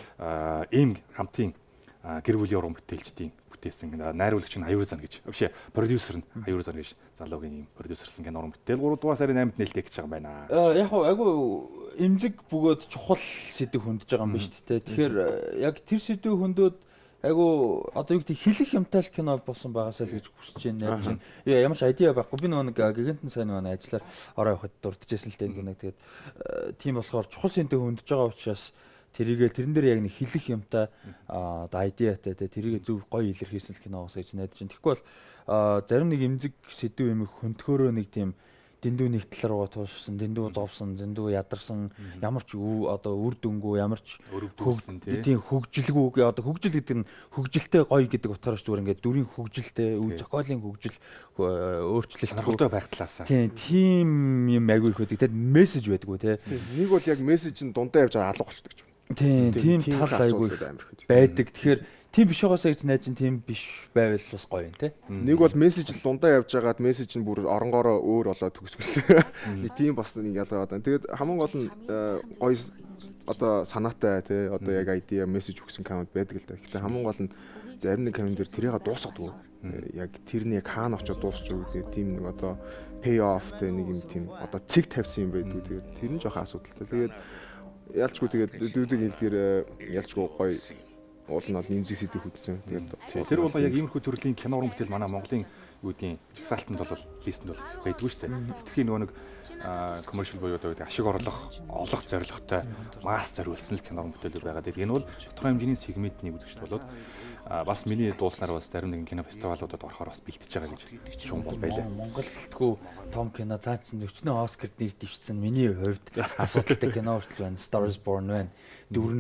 Аа ийм хамтын гэр бүлийн уран бүтээлчдийн бүтээсэн найруулагч нь Аюур зан гэж. Вообще продюсер нь Аюур зан гэж залуугийн ийм продюсерсэн кино уран бүтээл гурав дугаар сарын наймд нээлттэй гэж байгаа юм байна. Яг хоо айгу эмзэг бөгөөд чухал сэдв хөндөж байгаа юм ба шүү дээ. Тэгэхээр яг тэр сэдв хөндөд айгу одоо юу гэдэг хэлэх юмтай л кино болсон байгаасаа л гэж хүсэж байна. Яаж чинь ямар ч айдиа байхгүй. Би нөгөө нэг гигантэн сайн нөгөө ажиллаар ороо явахад дурдчихсан л дээ нэг тэгээд тийм болохоор чухал сэдв хөндөж байгаа учраас тэрийгээ тэрэн дээр яг нэг хэлэх юмтай одоо айдиатай тэ тэрийгээ зөв гоё илэрхийлсэн кино бас гэж найдаж байна. Тэгэхгүй бол зарим нэг эмзэг сэдв юм хөнтгөөрөө нэг тийм дэндүү нэг тал руугаа туушсан, дэндүү зовсон, дэндүү ядарсан, ямар ч одоо үр дүнгүй, ямар ч өрөвдүүлсэн тийм хөгжилгүй одоо хөгжил гэдэг нь хөгжилтэй гоё гэдэг утгаараа зүгээр ингээд дүрийн хөгжилтэй, үе зохиолын хөгжил өөрчлөлт сонирхолтой байх талаас. Тийм, тийм юм агүй их байдаг. Тэгээд мессеж байдгүй те. Нэг бол яг мессеж нь дундаа явж байгаа алга болчихдог ч. Тийм, тийм тал айгүй байдаг. Тэгэхээр тийм биш байгаасаа гэж найж чинь тийм биш байвал бас гоё юм те. Нэг бол мессеж нь дундаа явж байгаад мессеж нь бүр оронгороо өөр болоод төгсгөлтэй. Нэг тийм бас нэг ялгаа байна. Тэгээд хамгийн гол нь гоё одоо санаатай те одоо яг айдиа мессеж өгсөн комент байдаг л да. Гэхдээ хамгийн гол нь зарим нэг комент дээр тэрийг дуусгадаг. Яг тэрний яг хаана очиод дуусч байгаа тийм нэг одоо pay off те нэг юм тийм одоо цэг тавьсан юм байдаг. Тэгээд тэр нь жоохон асуудалтай. Тэгээд ялчгүй тэгээд дүүдэг хэлдгэр ялчгүй гоё уул нь бол имзэг сэдв хөтсөн. Тэгээд тэр бол яг иймэрхүү төрлийн кино уран бүтээл манай Монголын юу гэдгийг жагсаалтанд бол листэнд бол байдгүй шүү дээ. Хэтэрхий нөгөө нэг commercial буюу одоо ашиг орлох, олох зорилготой масс зориулсан л кино уран бүтээлүүд байгаа. Тэгээд энэ бол тодорхой хэмжээний сегментний үзэгчд болоод бас миний дууснаар бас зарим нэгэн кино фестивалуудад орохоор бас бэлтэж байгаа гэж шум бол байлаа. Монголдгүй том кино цаасан өчнөө Оскар нэр дэвшсэн миний хувьд асуудалтай кино хүртэл байна. Star is Born байна. Дөрн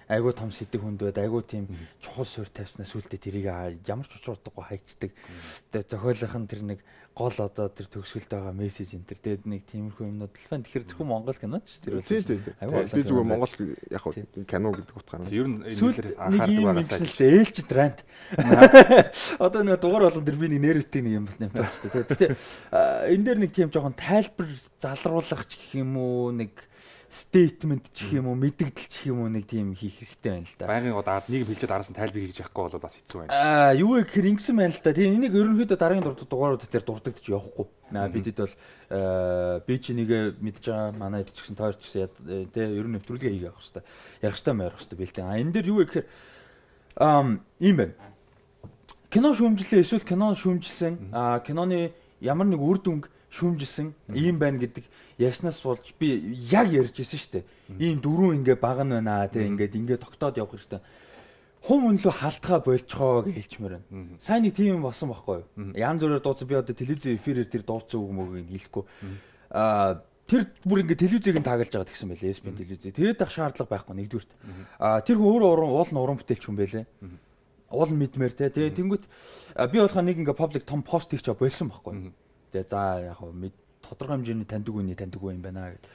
айгуу том сэдэг хүнд байд айгуу тийм чухал суурь тавьснаас үлдээ тэрийг ямар ч учруулдаггүй хайчдаг. Тэгээ зохиолынх нь тэр нэг гол одоо тэр төгсгөлд байгаа мессеж энэ тэр тэгээд нэг тиймэрхүү юмнууд л байна. Тэгэхээр зөвхөн Монгол кино ч тэр бол. Тийм тийм. Би зүгээр Монгол яг хөө кино гэдэг утгаараа. Ер нь энэ анхаардаг байгаасаа л ээлж дрант. Одоо нэг дугаар болгон тэр би нэг нэрвтэй нэг юм нэмтаач шүү дээ. Гэтэ энэ дээр нэг тийм жоохон тайлбар залруулах ч гэх юм уу нэг statement ч гэх юм уу мэдэгдэл ч гэх юм уу нэг тийм хийх хэрэгтэй байна л да. Байнгын удаад нэг хэлжээд араас нь тайлбар хийж явахгүй бол бас хэцүү байна. Аа юу вэ гэхээр ингэсэн байна л да. Тийм энийг ерөнхийдөө дараагийн дугаарууд дээр дурддагч явахгүй. Аа бидэд бол би чи нэгэ мэдж байгаа манай ч гэсэн тойрч гэсэн тий ер нь нэвтрүүлгээ хийх явах хэрэгтэй. Ярих хэрэгтэй маяг хэрэгтэй бэлтэн. Аа энэ дээр юу вэ гэхээр ам ийм байна. Кино шүүмжлээ эсвэл кино шүүмжилсэн аа киноны ямар нэг үр дүнг шүүмжилсэн ийм байна гэдэг ярьснаас болж би яг ярьж ирсэн шүү дээ. Ийм дөрөв ингээ баг нь байна аа тий ингээд ингээ тогтоод явах хэрэгтэй. Хум өнлөө халтгаа болцохоо гэж хэлчмээр байна. Сайн нэг тийм болсон байхгүй юу? Янз бүрээр дууцсан би одоо телевизийн эфирээр тэр дууцсан үг мөгийг хэлэхгүй. Аа тэр бүр ингээ телевизийг нь таагалж байгаа гэсэн байлээ эс би телевизээ. Тэгээд ах шаардлага байхгүй нэгдүгürt. Аа тэр хүн өөрөө уран уул нь уран бүтээлч хүн байлээ. Уул нь мэдмээр те. Тэгээд тэнгүүт би болохоо нэг ингээ паблик том пост хийчих болсон байхгүй. Тэгээд за яг хөө тодорхой хэмжээний таньдаг үний таньдаг үе юм байна гэд.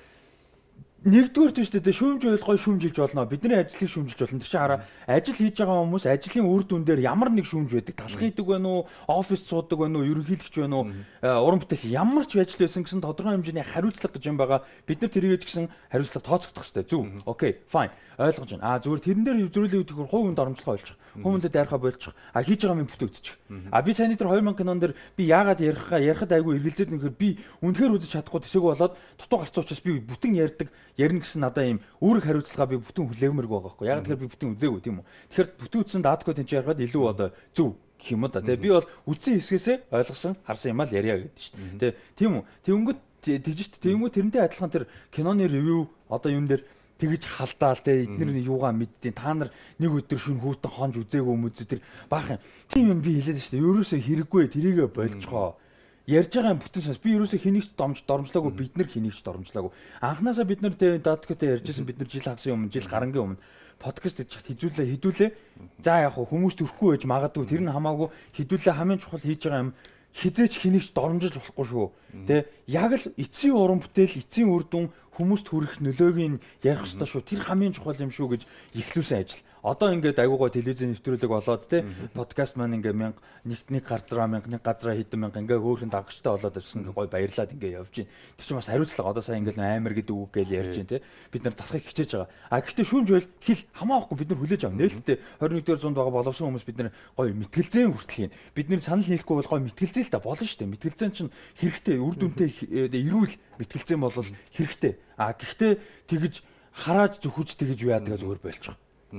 Нэгдүгээр тийм шүү дээ шүүмж байл гой шүүмжилж болно. Бидний ажлыг шүүмжилж болно. Тэр чинь хараа ажил хийж байгаа хүмүүс ажлын үр дүн дээр ямар нэг шүүмж байдаг. Талах хийдэг байна уу? Оффис суудаг байна уу? Ерөнхийлөгч байна уу? Уран бүтээл ямар ч ажил байсан гэсэн тодорхой хэмжээний хариуцлага гэж юм байгаа. Бид нар тэрийгээ ч гэсэн хариуцлага тооцохдох хэрэгтэй. Зөв. Окей, fine. Ойлгож байна. Аа зүгээр тэрэн дээр зөвлөлөө өгөх хувь хүнд оромжлогоо олчих. Хүмүүстээ дайрхаа болчих. А хийж байгаа юм бүтээчих. А би саяны тэр хоёр мянган кинон дээр би яагаад ярихаа ярихад айгүй эргэлзээд нэхэр би үнэхээр үзэж чадахгүй тэсэг болоод дутуу гарцсан учраас би бүтэн ярьдаг ярина гэсэн надаа ийм үүрэг хариуцлага би бүтэн хүлээмэргүй байгаа байхгүй. Яг тэгэхээр би бүтэн үзээгүй тийм үү. Тэгэхээр бүтэн үзсэн даадгүй тийч ярихад илүү одоо зөв гэх юм да. Тэгээ би бол үдсэн хэсгээсээ ойлгосон харсан юм аа л яриа гэдэг шүү дээ. Тийм үү. Тэнгөт тэгж шүү дээ. Тэнгөт тэрнтэй адилхан тэр киноны ревю одоо юм дээр тэгж халдаал те эдгээр нь юугаа мэдтiin та нар нэг өдөр шүн хүүтэн хонж үзээгүй хүмүүст тэр баах юм. Тийм юм би хэлээд шүү дээ. Ерөөсөө хэрэггүй тэрийгэ болцгоо. Ярьж байгаа юм бүтэн сонс би ерөөсөө хэнийгч домж дормжлоогүй бид нар хэнийгч дормжлоогүй. Анханасаа бид нар тэ даткатай ярьжсэн бид нар жил хагасын өмнө жил гарангийн өмнө подкаст гэж хизүүлээ хідүүлээ. За яг хүмүүс төрөхгүй байж магадгүй тэр нь хамаагүй хідүүлээ хамгийн чухал хийж байгаа юм хизээч хэнийгч дормжилж болохгүй шүү. Тэ яг л эцсийн уран бүтээл эцсийн үр дүн хүмүүст хүрэх нөлөөг нь ярих ёстой шүү. Тэр хамгийн чухал юм шүү гэж ихлүүлсэн ажил. Одоо ингээд айгуугаа телевизийн нэвтрүүлэг болоод те подкаст маань ингээд мянга нэг нэг газраа мянга нэг газраа хэдэн мянга ингээд хөөрхөн дагагчтай болоод ирсэн гой баярлаад ингээд явж байна. Тэр чинь бас хариуцлага одоо сайн ингээд амар гэдэг үг гээл ярьж байна те. Бид нар засахыг хичээж байгаа. А гэхдээ шүүмж байл хэл хамаахгүй бид нар хүлээж авна. Нээлттэй двадцать нэгдүгээр зуунд байгаа боловсон хүмүүс бид нар гой мэтгэлзэн хүртэл хийн. Бид нар санал нийлэхгүй бол гой мэтгэлзээ л та болно шүү дээ. Мэтгэлзэн чинь хэрэгтэй үр дүнтэй эрүүл мэтгэлзэн бол хэрэгтэй. А гэхдээ тэгж харааж зөвхөж тэгж юу яадаг зүгээр болчих.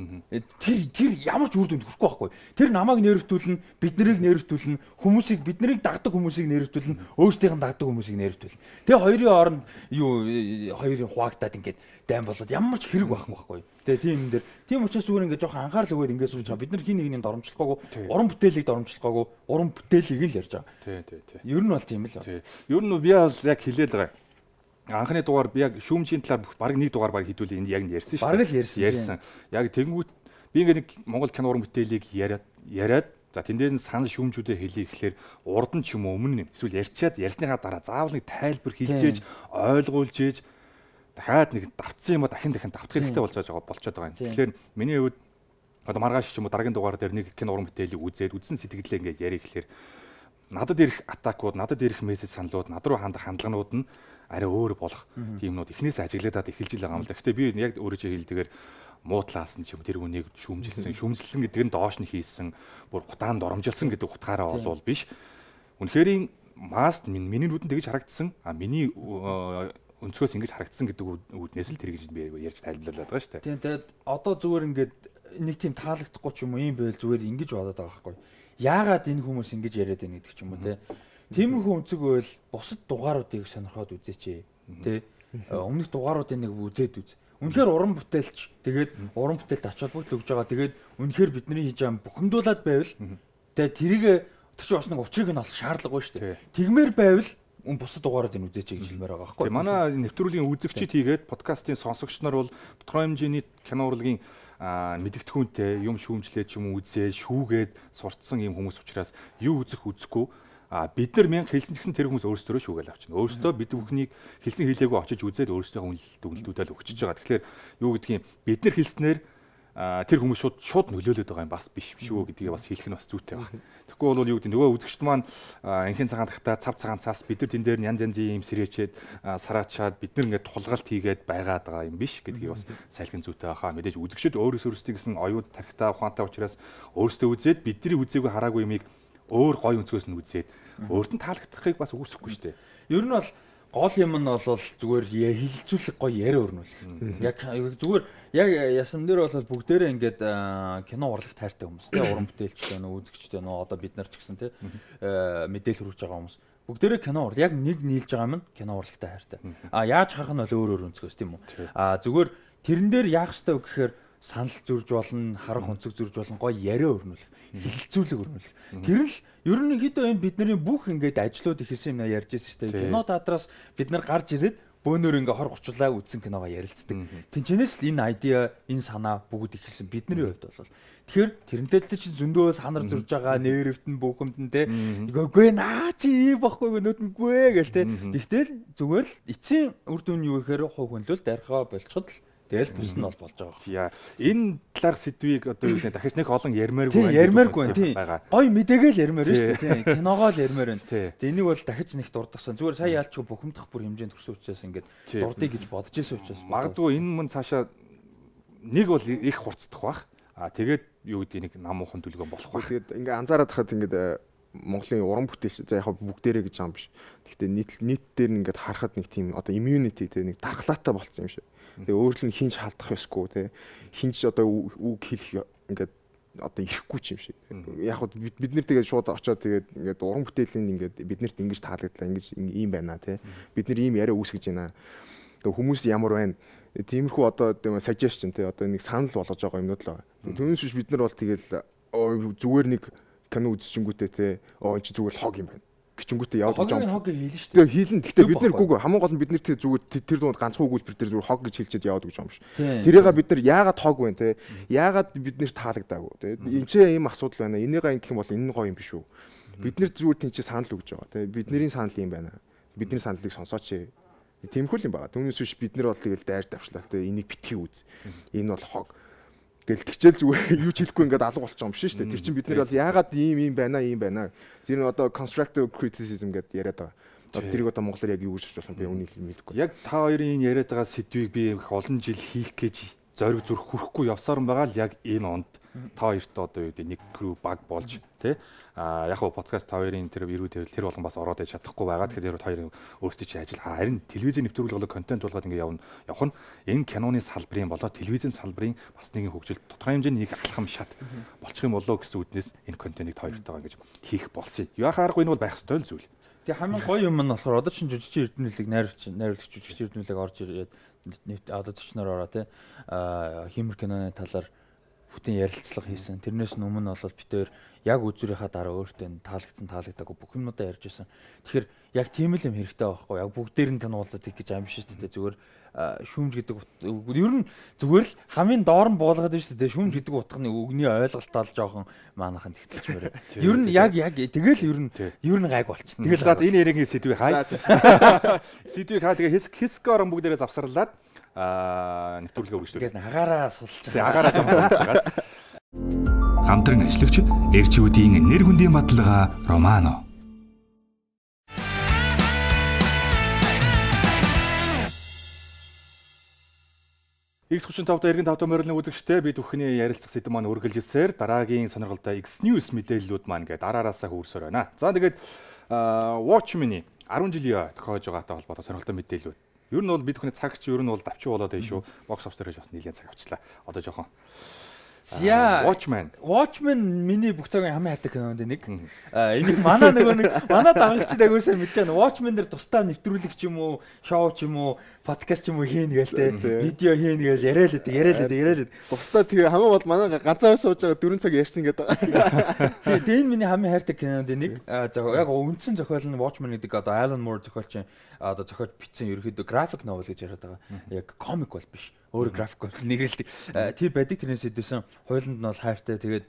Тэр тэр ямар ч үр дүнд хүрэхгүй байхгүй. Тэр намайг нэрвтүүлнэ, бид нарыг нэрвтүүлнэ, хүмүүсийг бид нарыг дагдаг хүмүүсийг нэрвтүүлнэ, өөрсдийнх нь дагдаг хүмүүсийг нэрвтүүлнэ. Тэгээ хоёрын хооронд юу хоёрын хуваагдаад ингээд дайм болоод ямар ч хэрэг байхгүй байхгүй. Тэгээ тийм юм дээр тийм учраас зүгээр ингээд жоохон анхаарал өгөөд ингээд сууж байгаа. Бид нар хин нэгнийг доромжлохгүйгүй, уран бүтээлийг доромжлохгүйгүй, уран бүтээлийг л ярьж байгаа. Тий, тий, тий. Ер нь бол тийм л. Ер нь би бол яг хэлээд байгаа. Анхны дугаар би яг шүүмжийн талаар баг нэг дугаар баг хийдүүлээ энд яг ярьсан шүү дээ. Баг л ярьсан. Ярьсан. Яг тэнгуут би ингээ нэг Монгол кино уран бүтээлийг яриад яриад за тэндээс санал шүүмжүүдээ хэлье гэхлээр урд нь ч юм уу өмнө нь эсвэл ярьчаад ярьсныхаа дараа заавал нэг тайлбар хэлжээж ойлгуулж ээж дахиад нэг давтсан юм а дахин дахин давтах хэрэгтэй болж байгаа болчиход байгаа юм. Тэгэхээр миний хувьд одоо маргааш ч юм уу дараагийн дугаар дээр нэг кино уран бүтээлийг үзээд үзсэн сэтгэлдээ ингээ яриа гэхлээр надад ирэх атакууд, надад ирэх мессеж саналууд, над руу хандах хандлаганууд нь арай өөр болох тиймнүүд эхнээс ажиглагдаад эхэлж байгаа юм л да. Гэтэ би яг өөрөө чи хэлдгээр муутлаасан ч юм тэр хүнийг шүүмжилсэн, шүүмжилсэн гэдэг нь доош нь хийсэн, бүр гутаанд доромжилсан гэдэг утгаараа болвол биш. Үнэхэрийн маст миний нүдэнд тэгж харагдсан, а миний өнцгөөс ингэж харагдсан гэдэг үүднээс л тэр гэж би ярьж тайлбарлаад байгаа шүү дээ. Тийм тэгээд одоо зүгээр ингээд нэг тийм таалагдахгүй ч юм уу юм байл зүгээр ингэж бодоод байгаа байхгүй. Яагаад энэ хүмүүс ингэж яриад байна гэдэг ч юм уу те. Тиймэрхүү өнцөг байл бусад дугааруудыг сонирхоод үзээч тий. Өмнөх дугааруудын нэг үзээд үз. Үнэхээр уран бүтээлч тэгээд уран бүтээлд ач холбогдол өгж байгаа. Тэгээд үнэхээр бидний хийж байгаа бухимдуулаад байвал тэгээд тэрийг тэр чинь бас нэг учрыг нь олох шаардлага байна шүү дээ. Тэгмээр байвал өн бусад дугааруудыг үзээч гэж хэлмээр байгаа байхгүй. Манай нэвтрүүлгийн үзэгчид хийгээд подкастын сонсогч нар бол тодорхой хэмжээний кино урлагийн мэдгэдэггүйнтэй юм шүүмжлээд ч юм уу үзээ шүүгээд сурцсан юм хүмүүс учраас юу үзэх үзэхгүй а бид нар мянга хэлсэн ч гэсэн тэр хүмүүс өөрсдөө шүүгээл авчихна. Өөрсдөө бид бүхнийг хэлсэн хэлээгүй очиж үзээд өөрсдөө дүгнэлтүүдэл өгчөж байгаа. Тэгэхээр юу гэдгийг бид нар хэлснээр тэр хүмүүс шууд шууд нөлөөлөд байгаа юм бас биш шүү гэдгийг бас хэлэх нь бас зүйтэй байна. Тэгэхгүй бол юу гэдэг нөгөө үзэгчд маань анхны цагаан тагтаа цав цагаан цаас бид нар тэн дээр янз янзын юм сэрээчээд сараачаад бид нар ингээд тулгалт хийгээд байгаад байгаа юм биш гэдгийг бас сайлхан зүйтэй байхаа. Мэдээж үзэгчд өөрөөс өөрсдөө гэсэн оюут тархитаа ухаантай учраас өөрсдөө үзээд бидний үзээгүй хараагүй юмыг өөр гой өнцгөөс нь үзээд өөртөө таалагдахыг бас үгүйсэхгүй шүү дээ. Ер нь бол гол юм нь бол зүгээр хилцүүлэх гоё яриа өрнүүлэх. Яг зүгээр яг ясан дээр бол бүгдээрээ ингээд кино урлагт хайртай хүмүүс тий уран бүтээлчтэй нөө үзэгчтэй нөө одоо бид нар ч гэсэн тий мэдээлэл хүргэж байгаа хүмүүс бүгдээрээ кино урлаг яг нэг нийлж байгаа юм кино урлагтай хайртай. А яаж харах нь бол өөр өөр өнцгөөс тийм үү. А зүгээр тэрэн дээр яах ёстой вэ гэхээр санал зурж болно, харах өнцөг зурж болно, гоё яриа өрнүүлэх, хилцүүлэг өрнүүлэх. Тэр л ерөнхийдөө энэ бидний бүх ингээд ажлууд ихсэн юм ярьж байсан шүү дээ. Кино театраас бид нар гарч ирээд бөөнөр ингээ хор гучлаа үзсэн киногоо ярилцдаг. Тинчнээс л энэ айдиа, энэ санаа бүгд ихсэн бидний хувьд бол. Тэгэхээр тэрнтэй л чи зөндөө санар зурж байгаа нэрвтэн бүхэмдэн те. Үгүй наа чи ийм байхгүй нөтөнгөө гэл те. Тэгтэл зүгээр л эцсийн үр дүн юу гэхээр хувь хөндлөл дархаа болчиход л тэгэл бус нь бол болж байгаа. Энэ талаарх сэдвийг одоо юу гэдэг дахиж нэг олон ярмааргүй байна. Ярмааргүй байна. Гой мэдээгээл ярмаар байна шүү дээ. Киногоо л ярмаар байна. Тэгээ энийг бол дахиж нэг дурдсан. Зүгээр сая яалч бухимдах бүр хэмжээнд төрсөн учраас ингээд дурдъя гэж бодож байсан учраас магадгүй энэ мөн цаашаа нэг бол их хурцдах бах. А тэгээд юу гэдэг нэг нам ухан дүлгэн болох бах. Тэгээд ингээ анзаараад хахад ингээд Монголын уран бүтээлч за яг бүгдээрээ гэж юм биш. Гэхдээ нийт нийт дээр ингээд харахад нэг тийм одоо immunity те нэг дархлаатай болцсон юм шиг. Тэгээ өөрөлд нь хинж халдах ёсгүй те хинж одоо үг хэлэх ингээд одоо ирэхгүй ч юм шиг. Яг хөө бид нэр тэгээд шууд очиод тэгээд ингээд уран бүтээлийн ингээд биднэрт ингэж таалагдлаа ингэж ийм байна те бид нар ийм яриа үүсгэж байна. Тэгээ хүмүүс ямар байна. Тиймэрхүү одоо suggestion те одоо нэг санал болгож байгаа юмнууд л байна. Түүнээс биш бид нар бол тэгэл зүгээр нэг кино үзчихэнгүүтээ те оо энэ чи зүгээр л хог юм байна. Гिचэнгүүтээ явуулж байгаа. Хог хийлэн шүү дээ. Тэгээ хийлэн. Гэхдээ бид нар гүг хамаг гол нь бид нар тэр зүгээр тэр дунд ганцхан өгүүлбэр дээр зүгээр хог гэж хэлчихэд яваад гэж байгаа юм биш. Тэрийг бид нар яагаад хог вэ те? Яагаад бид нар таалагдаагүй те? Энд ч ийм асуудал байна. Энийгээ ингэх юм бол энэ нь гоё юм биш үү? Бид нар зүгээр тийм чи санал өгж байгаа те. Бидний санал юм байна. Бидний саналыг сонсооч. Тиймэрхүү юм байна. Түүнээс биш бид нар бол тэгэл дайр давшлаа те. Энийг битгий үз. Энэ бол хог. Гэл тэгчээл зүгээр юу ч хэлэхгүй ингээд алга болчих юм биш шүү дээ. Тэр чинь бид нар бол яагаад ийм ийм байна ийм байна. Тэр нь одоо constructive criticism гэдэг яриад байгаа. Одоо тэрийг одоо монголоор яг юу гэж хэлж болох юм бэ? Үнийг хэлмэлгүй. Яг та хоёрын энэ яриад байгаа сэдвийг би их олон жил хийх гэж зориг зүрх хүрэхгүй явсаар байгаа л яг энэ онд та хоёрт одоо юу гэдэг нэг crew баг болж тий а яг хөө подкаст та хоёрын тэр ирүү тэрэл тэр болгон бас ороод иж чадахгүй байгаа. Тэгэхээр хоёр өөрсдөө чи ажил харин телевизийн нэвтрүүлэг болоо контент болгоод ингэ явна. Явах нь энэ киноны салбарын болоо телевизийн салбарын бас нэгэн хөгжил тодорхой хэмжээний нэг алхам шат болчих юм болоо гэсэн үднээс энэ контентыг та хоёртойгоо ингэж хийх болсон. Яхааргүй энэ бол байх ёстой л зүйл. Тэгээ хамгийн гоё юм нь болохоор одоо чинь жүжигчин эрдэнэлийг найруулагч найруулагч жүжигчин эрдэнэлийг орж ирээд одоо төчнөр ороо тий химэр киноны талаар бүтэн ярилцлага хийсэн. Тэрнээс өмнө бол бид хоёр яг үзүүрийнхаа дараа өөртөө таалагдсан таалагдаагүй бүх юмудаа ярьж байсан. Тэгэхээр яг тийм л юм хэрэгтэй байхгүй яг бүгдээр нь тань уулзаад их гэж аим шүү дээ. Зүгээр шүүмж гэдэг ер нь зүгээр л хамгийн доор нь буулгаад байна шүү дээ. Шүүмж гэдэг утганы үгний ойлголтоо л жоохон манайхан зэгцэлчмээр. Ер нь яг яг тэгэл ер нь ер нь гайг болчихно. Тэгэл за энэ яриагийн сэдвийг хаа. Сэдвийг хаа тэгээ хэсэг хэсэг орон бүгдээрээ завсарлаад аа нэвтрүүлгээ үргэлжлүүлээ. Тэгээд агаараа сулж байгаа. Агаараа томчгаад. Хамтран ажиллагч эрчүүдийн нэр хүндийн баталгаа Романо. X тридцать пять эргэн тавтай морилны үзэгчтэй бид бүхний ярилцах сэдэв маань үргэлжилсээр дараагийн сонирхолтой X News мэдээллүүд маань ингээд араараасаа хөрсөөр байна. За тэгээд Watchmen-ий арван жилийн тохиож байгаатай холбоотой сонирхолтой мэдээллүүд. Ер нь бол бид бүхний цагч ер нь бол давчуу болоод байна шүү. Box office дээр бас нэлээд цаг авчлаа. Одоо жоохон. За Watchmen. Watchmen миний бүх цагийн хамгийн хайртай кинонд нэг. Аа энийг манай нөгөө нэг манай дагагчид агуулсаар мэдж байна. Watchmen дээр тусдаа нэвтрүүлэг ч юм уу, шоу ч юм уу подкаст юм уу хийн гээл те видео хийн гээл яриа л байдаг яриа л байдаг яриа л байдаг. Бусдаа тэгээ хамаа бол манай ганцаар сууж байгаа дөрвөн цаг ярьсан гэдэг. Тэгээ тэгээ энэ миний хамгийн хайртай кинонд нэг яг үндсэн зохиол нь Watchmen гэдэг одоо Alan Moore зохиолч одоо зохиож бичсэн ерөөхдөө graphic novel гэж яриад байгаа. Яг comic бол биш. Өөр graphic бол нэгэлдэг. Тэр байдаг тэрнээс идэвсэн хойлонд нь бол хайртай. Тэгээд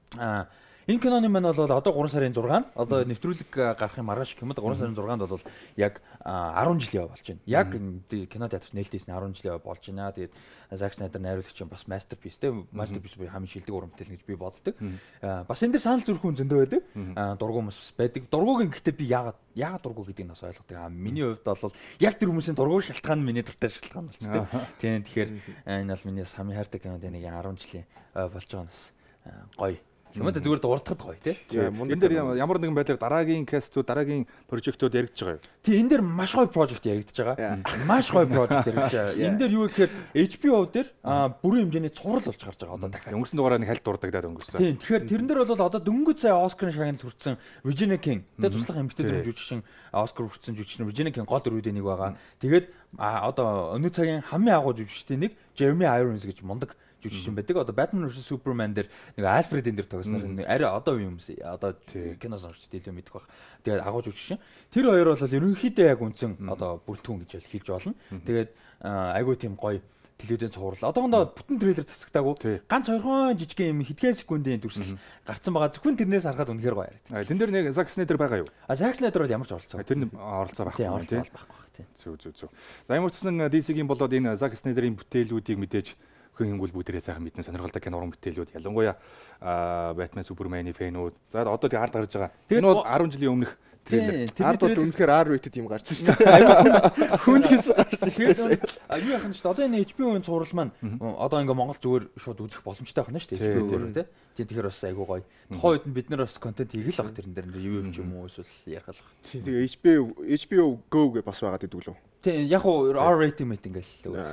аа энэ киноны маань бол одоо гурван сарын зургаанд одоо нэвтрүүлэг гарахын маргааш гэмэд гурван сарын зургаанд бол яг арван жил яв болж байна. Яг кино театрт нээлттэйсэн арван жил яв болж байна. Тэгээд Zack Snyder найруулагч юм бас masterpiece те masterpiece буюу хамгийн шилдэг уран бүтээл гэж би боддог. Бас энэ дэр санал зүрх хүн зөндөө байдаг. Дургуй хүмүүс байдаг. Дургуйг гэхдээ би яагаад яагаад дургуй гэдгийг бас ойлгодог. Миний хувьд бол яг тэр хүмүүсийн дургуй шалтгаан нь миний дуртай шалтгаан болч те. Тийм тэгэхээр энэ бол миний хамгийн хайртай кинод нэг арван жилийн болж байгаа нь бас гоё. Юмд зүгээр дуртахад гоё тий. Энэ дээр ямар нэгэн байдлаар дараагийн кастууд, дараагийн прожектууд яригдж байгаа юу? Тий, энэ дээр маш гоё прожект яригдж байгаа. Маш гоё прожект яригдж байгаа. Энэ дээр юу гэхээр H B O дээр бүрэн хэмжээний цуврал болж гарч байгаа одоо дахиад. Өнгөрсөн дугаараа нэг хальт дурдагдаад өнгөрсөн. Тий, тэгэхээр тэрэн дээр бол одоо дөнгөж сая Оскарын шагналд хүрсэн Regina King, тэ туслах эмэгтэй дүрм жүжигчин Оскар хүрсэн жүжигчин Regina King гол дөрвүүдийн нэг байгаа. Тэгээд одоо өнөө цагийн хамгийн агуу жүжигчдийн нэг Jeremy Irons гэж мундаг жүжигчин байдаг. Одоо Batman versus Superman дээр нэг Alfred энэ дэр тогсноор арай одоо юу юм бэ? Одоо кино сонирчд илүү мэдэх баг. Тэгээд агуу жүжигчин. Тэр хоёр бол ерөнхийдөө яг үнсэн одоо бүрэлдэхүүн гэж хэлж болно. Тэгээд айгүй тийм гоё телевизэн цуврал. Одоохондоо бүтэн трейлер цацагтаагүй. Ганц хоёрхон жижигхэн юм хэдхэн секундын дүрслэл гарцсан байгаа. Зөвхөн тэрнээс харахад үнэхээр гоё харагдав. Тэн дээр нэг Zack Snyder байгаа юу? А Zack Snyder бол ямар ч оролцоо. Тэр нь оролцоо байхгүй тийм. Зүг зүг зүг. За ямар ч гэсэн ди си-гийн болоод энэ Zack Snyder-ийн бүтээлүүдийг мэдээж хүн хингүүл бүгдээрээ сайхан мэднэ сонирхолтой кино уран бүтээлүүд ялангуяа Batman Superman-ы фэнүүд. За одоо тэг ард гарч байгаа. Энэ бол арван жилийн өмнөх трейлер. Ард бол үнэхээр R rated юм гарч шүү дээ. Хүн хэсэг гарч шүү дээ. А юу яхах нь шүү дээ. Одоо энэ H B O-ийн цуврал маань одоо ингээ Монгол зүгээр шууд үзэх боломжтой байна шүү дээ. H B O-гээр тий. Тэгэхээр бас айгүй гоё. Тухайн үед бид нар бас контент хийх л баг тэрэн дээр юу юм ч юм уу эсвэл ярих л баг. Тэгээ H B O H B O Go гэж бас байгаад идэг лөө. Тийм яг уу R rating мэт ингээл л.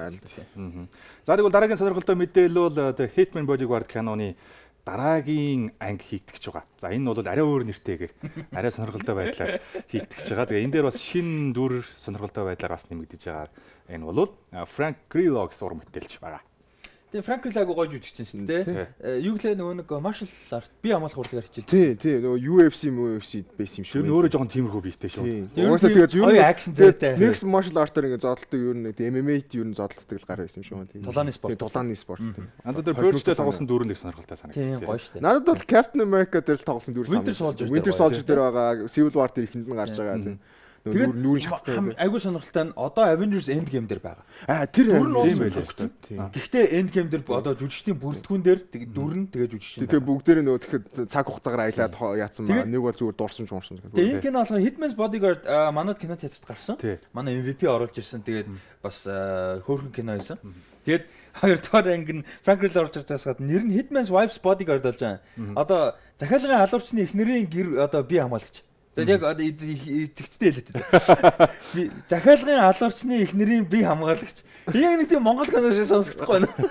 За тэгвэл дараагийн сонирхолтой мэдээлэл бол The Hitman Bodyguard киноны дараагийн анги хийгдэж байгаа. За энэ бол арай өөр нэртэйгээр арай сонирхолтой байдлаар хийгдэж байгаа. Тэгээ энэ дээр бас шинэ дүр сонирхолтой байдлаар бас нэмэгдэж байгаа. Энэ бол Frank Grillo гэсэн уран бүтээлч байгаа. Тэгээ Frank Grillo гоё жүжигчин шүү дээ. Юу гэлээ нөгөө нэг martial art би хамгаалах урлагаар хичээлдэг. Тий, тий, нөгөө U F C, U F C байсан юм шиг. Тэр нь өөрөө жоохон тиймэрхүү биетэй шүү. Угаасаа тэгээд юу гоё акшн зүйтэй. Mixed martial art-аар ингэ зодтолдог юу нэг M M A-т юу нэг зодтолдог л гар байсан юм шиг байна. Тулааны спорт. Тулааны спорт. Надад тэр Purge-тэй тоглосон дүр нэг сонирхолтой санагдав. Тийм гоё шүү дээ. Надад бол Captain America дээр л тоглосон дүр санагдав. Winter Soldier дээр байгаа, Civil War дээр ихэнд нь гарч байгаа тийм. Тэгээд нүүрэн шаттай. Айгуу сонирхолтой нь одоо Avengers Endgame дээр байгаа. Аа тэр юм байлаа. Гэхдээ Endgame дээр одоо жүжигчдийн бүрэлдэхүүн дээр дүр нь тэгээ жүжигчин. Тэгээ бүгдээр нөгөө тэгэхэд цаг хугацаагаар аялаад яатсан маа. Нэг бол зүгээр дуурсан ч уурсан. Тэгээ энэ кино болохоор Hitman's Bodyguard манай кино театрт гарсан. Манай M V P оруулж ирсэн. Тэгээд бас хөөрхөн кино байсан. Тэгээд хоёр дахь анги нь Frank Grillo орж ирж байсгаад нэр нь Hitman's Wife's Bodyguard болж байгаа. Одоо захиалгын халуурчны эхнэрийн гэр одоо би хамгаалагч. За яг зэгцтэй хэлээд байна. Би захиалгын алуурчны эхнэрийн би хамгаалагч. Яг нэг тийм Монгол кино шиг сонсогдохгүй байна.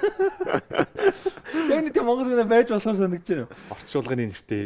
Яг нэг тийм Монгол кино байж болохоор санагдаж байна. Орчуулгын нэртэй.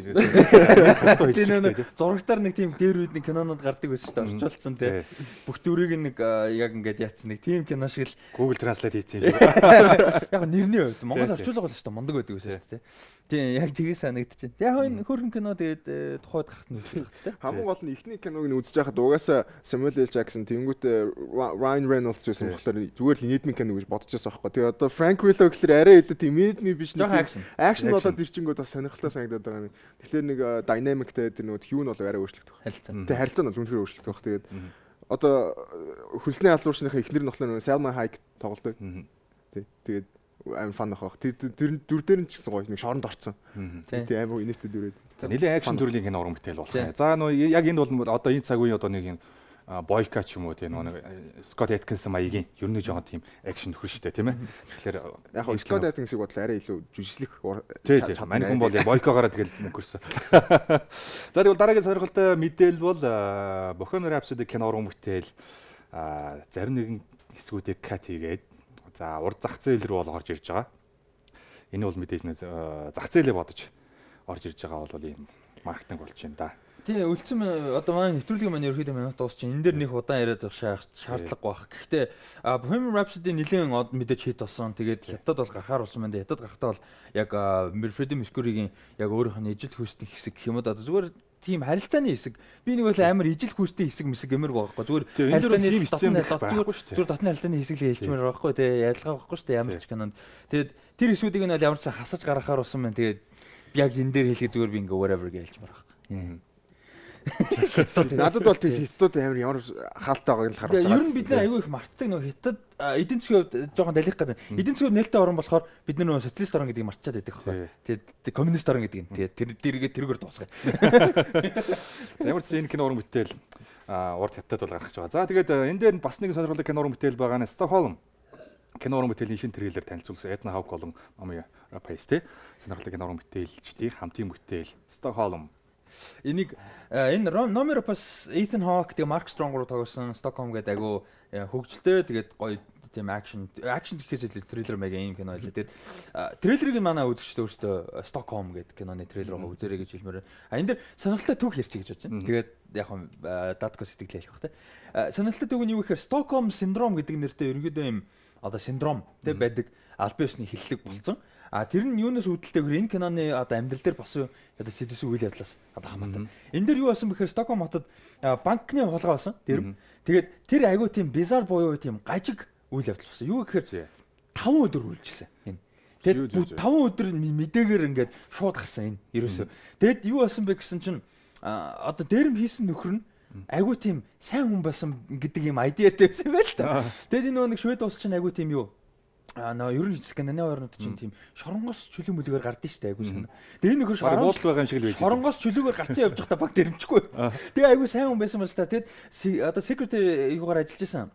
Тийм зурагтаар нэг тийм дээр үйдний кинонууд гардаг байсан шүү дээ. Орчуулсан тий. Бүх дүрийг нэг яг ингээд яатсан нэг тийм кино шиг л Google Translate хийсэн юм шиг. Яг нэрний хувьд Монгол орчуулга бол шүү дээ. Мундаг байдаг байсан шүү дээ. Тийм яг тгий санагдаж байна. Яг энэ хөрхөн кино тэгээд тухайд гарах нь үзэх хэрэгтэй. Хамгийн гол нь ихний киног нь үзэж байхад угаасаа Samuel L. Jackson тэнгүүтээ Ryan Reynolds байсан болохоор зүгээр л нийтмийн кино гэж бодож байсан байхгүй. Тэгээ одоо Frank Grillo гэхэлэр арай илүү тийм нийтмийн биш нэг акшн болоод ирчингүүд бас сонирхолтой санагдаад байгаа. Тэгэхээр нэг dynamic-тэй тэр нөгөө Hue нь бол арай өөрчлөгдөх байх. Харилцаа. Тэгээ харилцаа нь бол үнэхээр өөрчлөгдөх байх. Тэгээд одоо хөлсний алуурчныхаа эхнэр нь болохоор Salma Hayek тоглодог. Тий. Тэгээд аим фан авах. Тэр дүр дээр нь ч гэсэн гоё нэг шоронд орцсон. Тий аим инээдтэй дүрээд. Нилээн акшн төрлийн кино уран бүтээл болох. За нөө яг энэ бол одоо энэ цаг үеийн одоо нэг юм Бойка ч юм уу тийм нэг Scott Adkins маягийн ер нь жоохон тийм акшн төхөр штэ тийм ээ. Тэгэхээр яг хөө Scott Adkins-ийг бодлоо арай илүү жүжиглэх чадсан. Манай хүн бол яг Бойкогаараа тэгэл мөнгөрсөн. За тэгвэл дараагийн сонирхолтой мэдээлэл бол Bohemian Rhapsody кино уран бүтээл зарим нэгэн хэсгүүдийг кат хийгээд за урд зах зээл рүү бол орж ирж байгаа. Энэ бол мэдээж нэг зах зээлээ бодож орж ирж байгаа бол ийм маркетинг болж байна да. Тийм үлдсэн одоо манай нэвтрүүлгийн маань ерөөхдөө минут дуусчих. Энэ дээр нэг удаан яриад байх шаардлага байх. Гэхдээ Bohemian Rhapsody нэлийн од мэдээж хит болсон. Тэгээд хятад бол гарахаар болсон байна. Хятад гарахтаа бол яг Freddie Mercury-гийн яг өөрийнх нь ижил хүйстэй хэсэг гэх юм уу одоо зүгээр тийм харилцааны хэсэг. Би нэг бол амар ижил хүйстэй хэсэг мэсэг гэмээр байхгүй. Зүгээр харилцааны хэсэг зүгээр дотны харилцааны хэсэг л хэлчмээр байхгүй тий. Ярилцлага байхгүй шүү дээ ямар ч кинонд. Тэгээд тэр хэсгүүдийг нь бол ямар ч хасаж гаргахаар болсон байна. Тэгээд яг энэ дээр хэлхий зүгээр би ингээ whatever гэж хэлчмээр байхгүй. Надад бол тийм хятадууд амар ямар хаалттай байгааг л харж байгаа. Ер нь бид нар айгүй их мартдаг нөгөө хятад эдийн засгийн хувьд жоохон далих гэдэг. Эдийн засгийн хувьд нээлттэй орн болохоор бид нар нөгөө социалист орн гэдгийг мартчихад байдаг байхгүй. Тэгээд коммунист орн гэдэг нь. Тэгээд тэр дэргээ тэргээр дуусгая. За ямар ч энэ кино уран бүтээл урд хятад бол гаргаж байгаа. За тэгээд энэ дээр бас нэг сонирхолтой кино уран бүтээл байгаа нь Stockholm. Кино уран бүтээлийн шинэ трейлер танилцуулсан Edna Hawke болон Noomi Rapace сонирхолтой кино уран бүтээлчдийн хамтын бүтээл Stockholm. Энийг энэ Noomi Rapace, Ethan Hawke тэгээ Mark Strong руу тоглосон Stockholm гэдэг айгу хөгжилтэй тэгээд гоё тийм акшн акшн гэхээс илүү трейлер маяг юм кино байлаа. Тэгээд трейлерыг манай үзэгчд өөрсдөө Stockholm гэдэг киноны трейлерыг үзээрэй гэж хэлмээр. А энэ дэр сонирхолтой түүх ярьчих гэж бодсон. Тэгээд яг нь датко сэтгэлээ хэлэх бах те. Сонирхолтой түүх нь юу гэхээр Stockholm syndrome гэдэг нэртэй ерөнхийдөө юм одоо синдром тэ байдаг аль биесны хиллэг болсон. А тэр нь юунаас үүдэлтэйгээр энэ киноны одоо амьдрал дээр босон одоо сэдвсэн үйл явдлаас одоо хамаатай. Энэ дээр юу болсон бэхээр Stockholm хотод банкны хулгай болсон. Тэр тэгээд тэр айгүй тийм bizarre буюу тийм гажиг үйл явдал болсон. Юу гэхээр таван өдөр үргэлжилсэн энэ. Тэгээд таван өдөр мэдээгээр ингээд шууд гарсан энэ ерөөсөө. Тэгэд юу болсон бэ гэсэн чинь одоо дээрэм хийсэн нөхөр нь айгүй тийм сайн хүн байсан гэдэг юм айдиатай байсан байл та. Тэгэд энэ нэг Швед улс чинь айгүй тийм юу а нөө ер нь Скандинав орнууд чинь тийм шоронгоос чөлөө мөлөөр гардыг штэ айгүй сайн. Тэгээ энэ нөхөр шоронгоос байгаа юм шиг л байж. Шоронгоос чөлөөгөр гарцсан явж байхдаа баг дэрэмчихгүй. Тэгээ айгүй сайн хүн байсан бол та тэгэд одоо secretary юугаар ажиллаж байсан.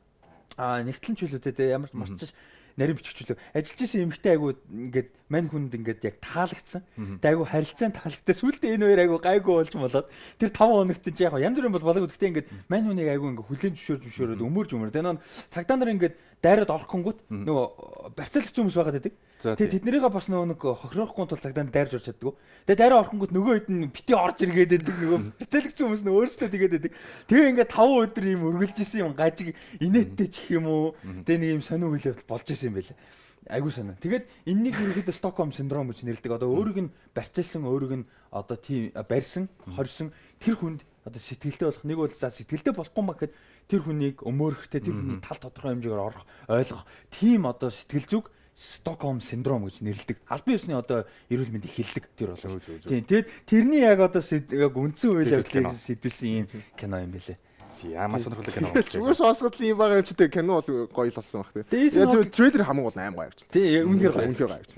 А нэгтлэн чөлөөтэй ямар ч марцчих нарийн бичгчлөө ажиллаж исэн эмэгтэй айгу ингээд мань хүнд ингээд яг таалагдсан. Тэ айгу харилцаан таалагдсан. Сүүлдээ энэ хоёр айгу гайгүй болж болоод тэр таван хоногт чинь яг янз бүрийн бол болоог гэхдээ ингээд мань хүнийг айгу ингээд хүлэн зөвшөөрж зөвшөөрөөд өмөрж өмөр. Тэгээ нөө цагдаа нар ингээд дайраад орохгонгууд нөгөө барьцаалагч хүмүүс байгаад байдаг. Тэгээ тэднэрийгээ бас нөгөө нэг хохироохгүй тул цагдаа дайрж орч чаддаг. Тэгээ дайраа орохгонгууд нөгөө хэд нь бити орж иргээд байдаг нөгөө барьцаалагч хүмүүс нь өөрсдөө тэгээд байдаг. Тэгээ ингээд таван өдөр ийм өргөлж исэн юм гажиг инээдтэй ч гэх юм уу. Тэгээ нэг ийм сонио үйл явдал болж исэн юм байлаа. Айгуу санаа. Тэгээд энэнийг ерөөхдөө Stockholm syndrome гэж нэрлэдэг. Одоо өөрийг нь барьцаалсан, өөрийг нь одоо тийм барьсан, хорьсон тэр хүнд одоо сэтгэлтэй болох нэг бол за сэтгэлтэй болохгүй маа гэхэд тэр хүнийг өмөөрөхтэй тэр хүний тал тодорхой хэмжээгээр орох, ойлгох тийм одоо сэтгэл зүг Stockholm syndrome гэж нэрлэдэг. Аль биесны одоо эрүүл мэндийн хиллэг тэр болов. Тийм. Тэгээд тэрний яг одоо яг үндсэн үйл явдлыг сэдвүүлсэн юм кино юм байлээ. Ямар сонирхолтой кино байна. Зүгээр сонсгол юм байгаа юм чи тэг кино бол гоё л болсон баг тий. Яг трейлер хамгийн гол аим гоё явж. Тий, үнээр гоё. Үнээр гоё явж.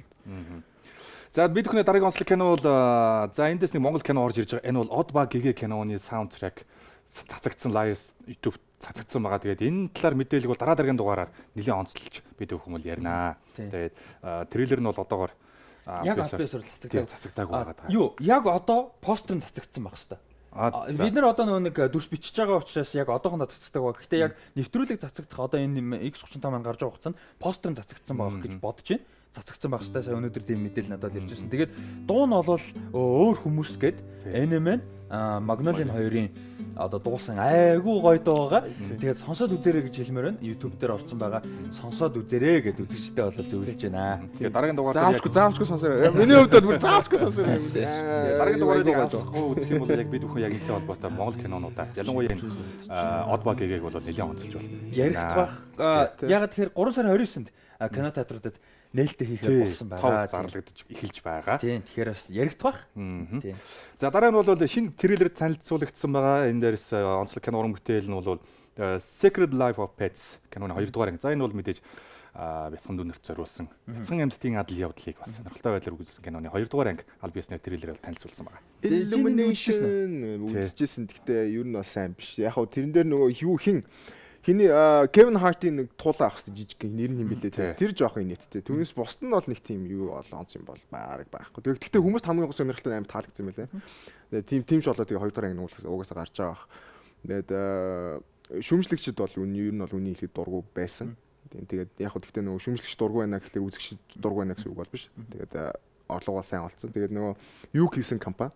За бид бүхний дараагийн онцлог кино бол за эндээс нэг Монгол кино орж ирж байгаа. Энэ бол Од ба гэгээ киноны саундтрек цацагдсан Liars YouTube цацагдсан байгаа. Тэгээд энэ талаар мэдээлэл бол дараа дараагийн дугаараар нэлээд онцлж бид бүхэн бол ярина. Тэгээд трейлер нь бол одоогоор яг албасаар цацагдаг цацагдаг байгаа. Юу, яг одоо постэр нь цацагдсан байх хэвээр. Бид нар одоо нэг дүрс бичиж байгаа учраас яг одоохондоо цацагдаг баг. Гэхдээ яг нэвтрүүлэг цацагдах одоо энэ икс тридцать пять маань гарч байгаа хугацаанд постэр нь цацагдсан байх гэж бодож байна. Цацагдсан байх хэвээр сая өнөөдөр тийм мэдээлэл надад ирж ирсэн. Тэгээд дуу нь бол өөр хүмүүс гээд N M N Magnolia хоёрын одоо дуусан айгүй гоё дуу байгаа. Тэгээд сонсоод үзээрэй гэж хэлмээр байна. YouTube дээр орсон байгаа. Сонсоод үзээрэй гэд үзэгчтэй бол зөвлөж байна. Тэгээд дараагийн дугаар заавчгүй заавчгүй сонсоорой. Миний хувьд бүр заавчгүй сонсоорой. Дараагийн дугаарыг асахгүй үзэх юм бол яг бид бүхэн яг энэтэй холбоотой Монгол кинонуудаа ялангуяа энэ Од ба гэгээг бол нэлээд онцолж байна. Яригдах байх. Яг тэгэхээр гурван сарын хоёр юусанд кино театруудад нээлттэй хийхээр болсон байгаа. Зарлагдаж эхэлж байгаа. Тийм. Тэгэхээр бас яригдах байх. Тийм. За дараа нь бол шинэ трейлер танилцуулагдсан байгаа. Энэ дээрс онцлог кино уран бүтээл нь бол Secret Life of Pets киноны хоёрдугаар анги. За энэ бол мэдээж бяцхан дүнэрт зориулсан. Бяцхан амьтдын адал явдлыг бас сонирхолтой байдлаар үзсэн киноны хоёрдугаар анги аль биесний трейлерээр танилцуулсан байгаа. Illumination үзчихсэн. Гэхдээ ер нь бол сайн биш. Яг хөө тэрэн дээр нөгөө юу хин Хиний Кевин Хартийн нэг туулаа авах жижиг нэр нь юм бэлээ. Тэр жоох инээдтэй. Түүнээс бусд нь бол нэг тийм юу онц юм бол баг байхгүй. Тэгэхдээ хүмүүст хамгийн гол сонирхолтой аим таалагдсан юм байлаа. Тэгээ тийм тийм ч болоо тэгээ хоёр дахь анги нуулгаас угаасаа гарч байгаа. Тэгээд шүмжлэгчд бол үний ер нь бол үний хэлэхэд дургу байсан. Тэгээд яг хөө тэгтээ нөгөө шүмжлэгч дургу байна гэхлээр үзэгч дургу байна гэсэн үг бол биш. Тэгээд орлого бол сайн олцсон. Тэгээд нөгөө юу хийсэн компани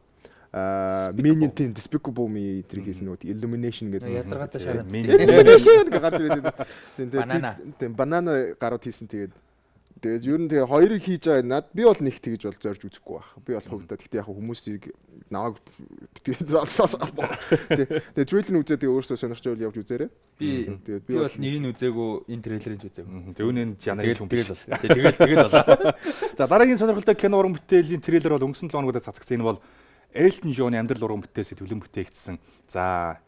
аа Minion-ийн Despicable Me тэрийг хийсэн нөгөө Illumination гэдэг ядаргаатай шаран. Illumination гэж гарч ирээд байна. Банана. Тийм банана гарууд хийсэн тэгээд тэгээд ер нь тэгээ хоёрыг хийж байгаа над би бол нэг тэгж бол зорж үзэхгүй байх. Би бол хувьдаа гэхдээ яг хүмүүсийг наваг тэгээд зорсоос албаа. Тэгээд трейлер нь үзээд тэгээ өөрөөсөө сонирхож явж үзээрэй. Би тэгээд би бол нэг нь үзээгүй энэ трейлерыг үзээгүй. Төвнэн жанрын хүн тэгэл бол. Тэгэл тэгэл болоо. За дараагийн сонирхолтой кино уран бүтээлийн трейлер бол өнгөрсөн долоо хоногудаа цацгдсан. Энэ бол Elton John-ы амьдрал уран бүтээсээ төлөв бүтээгдсэн. За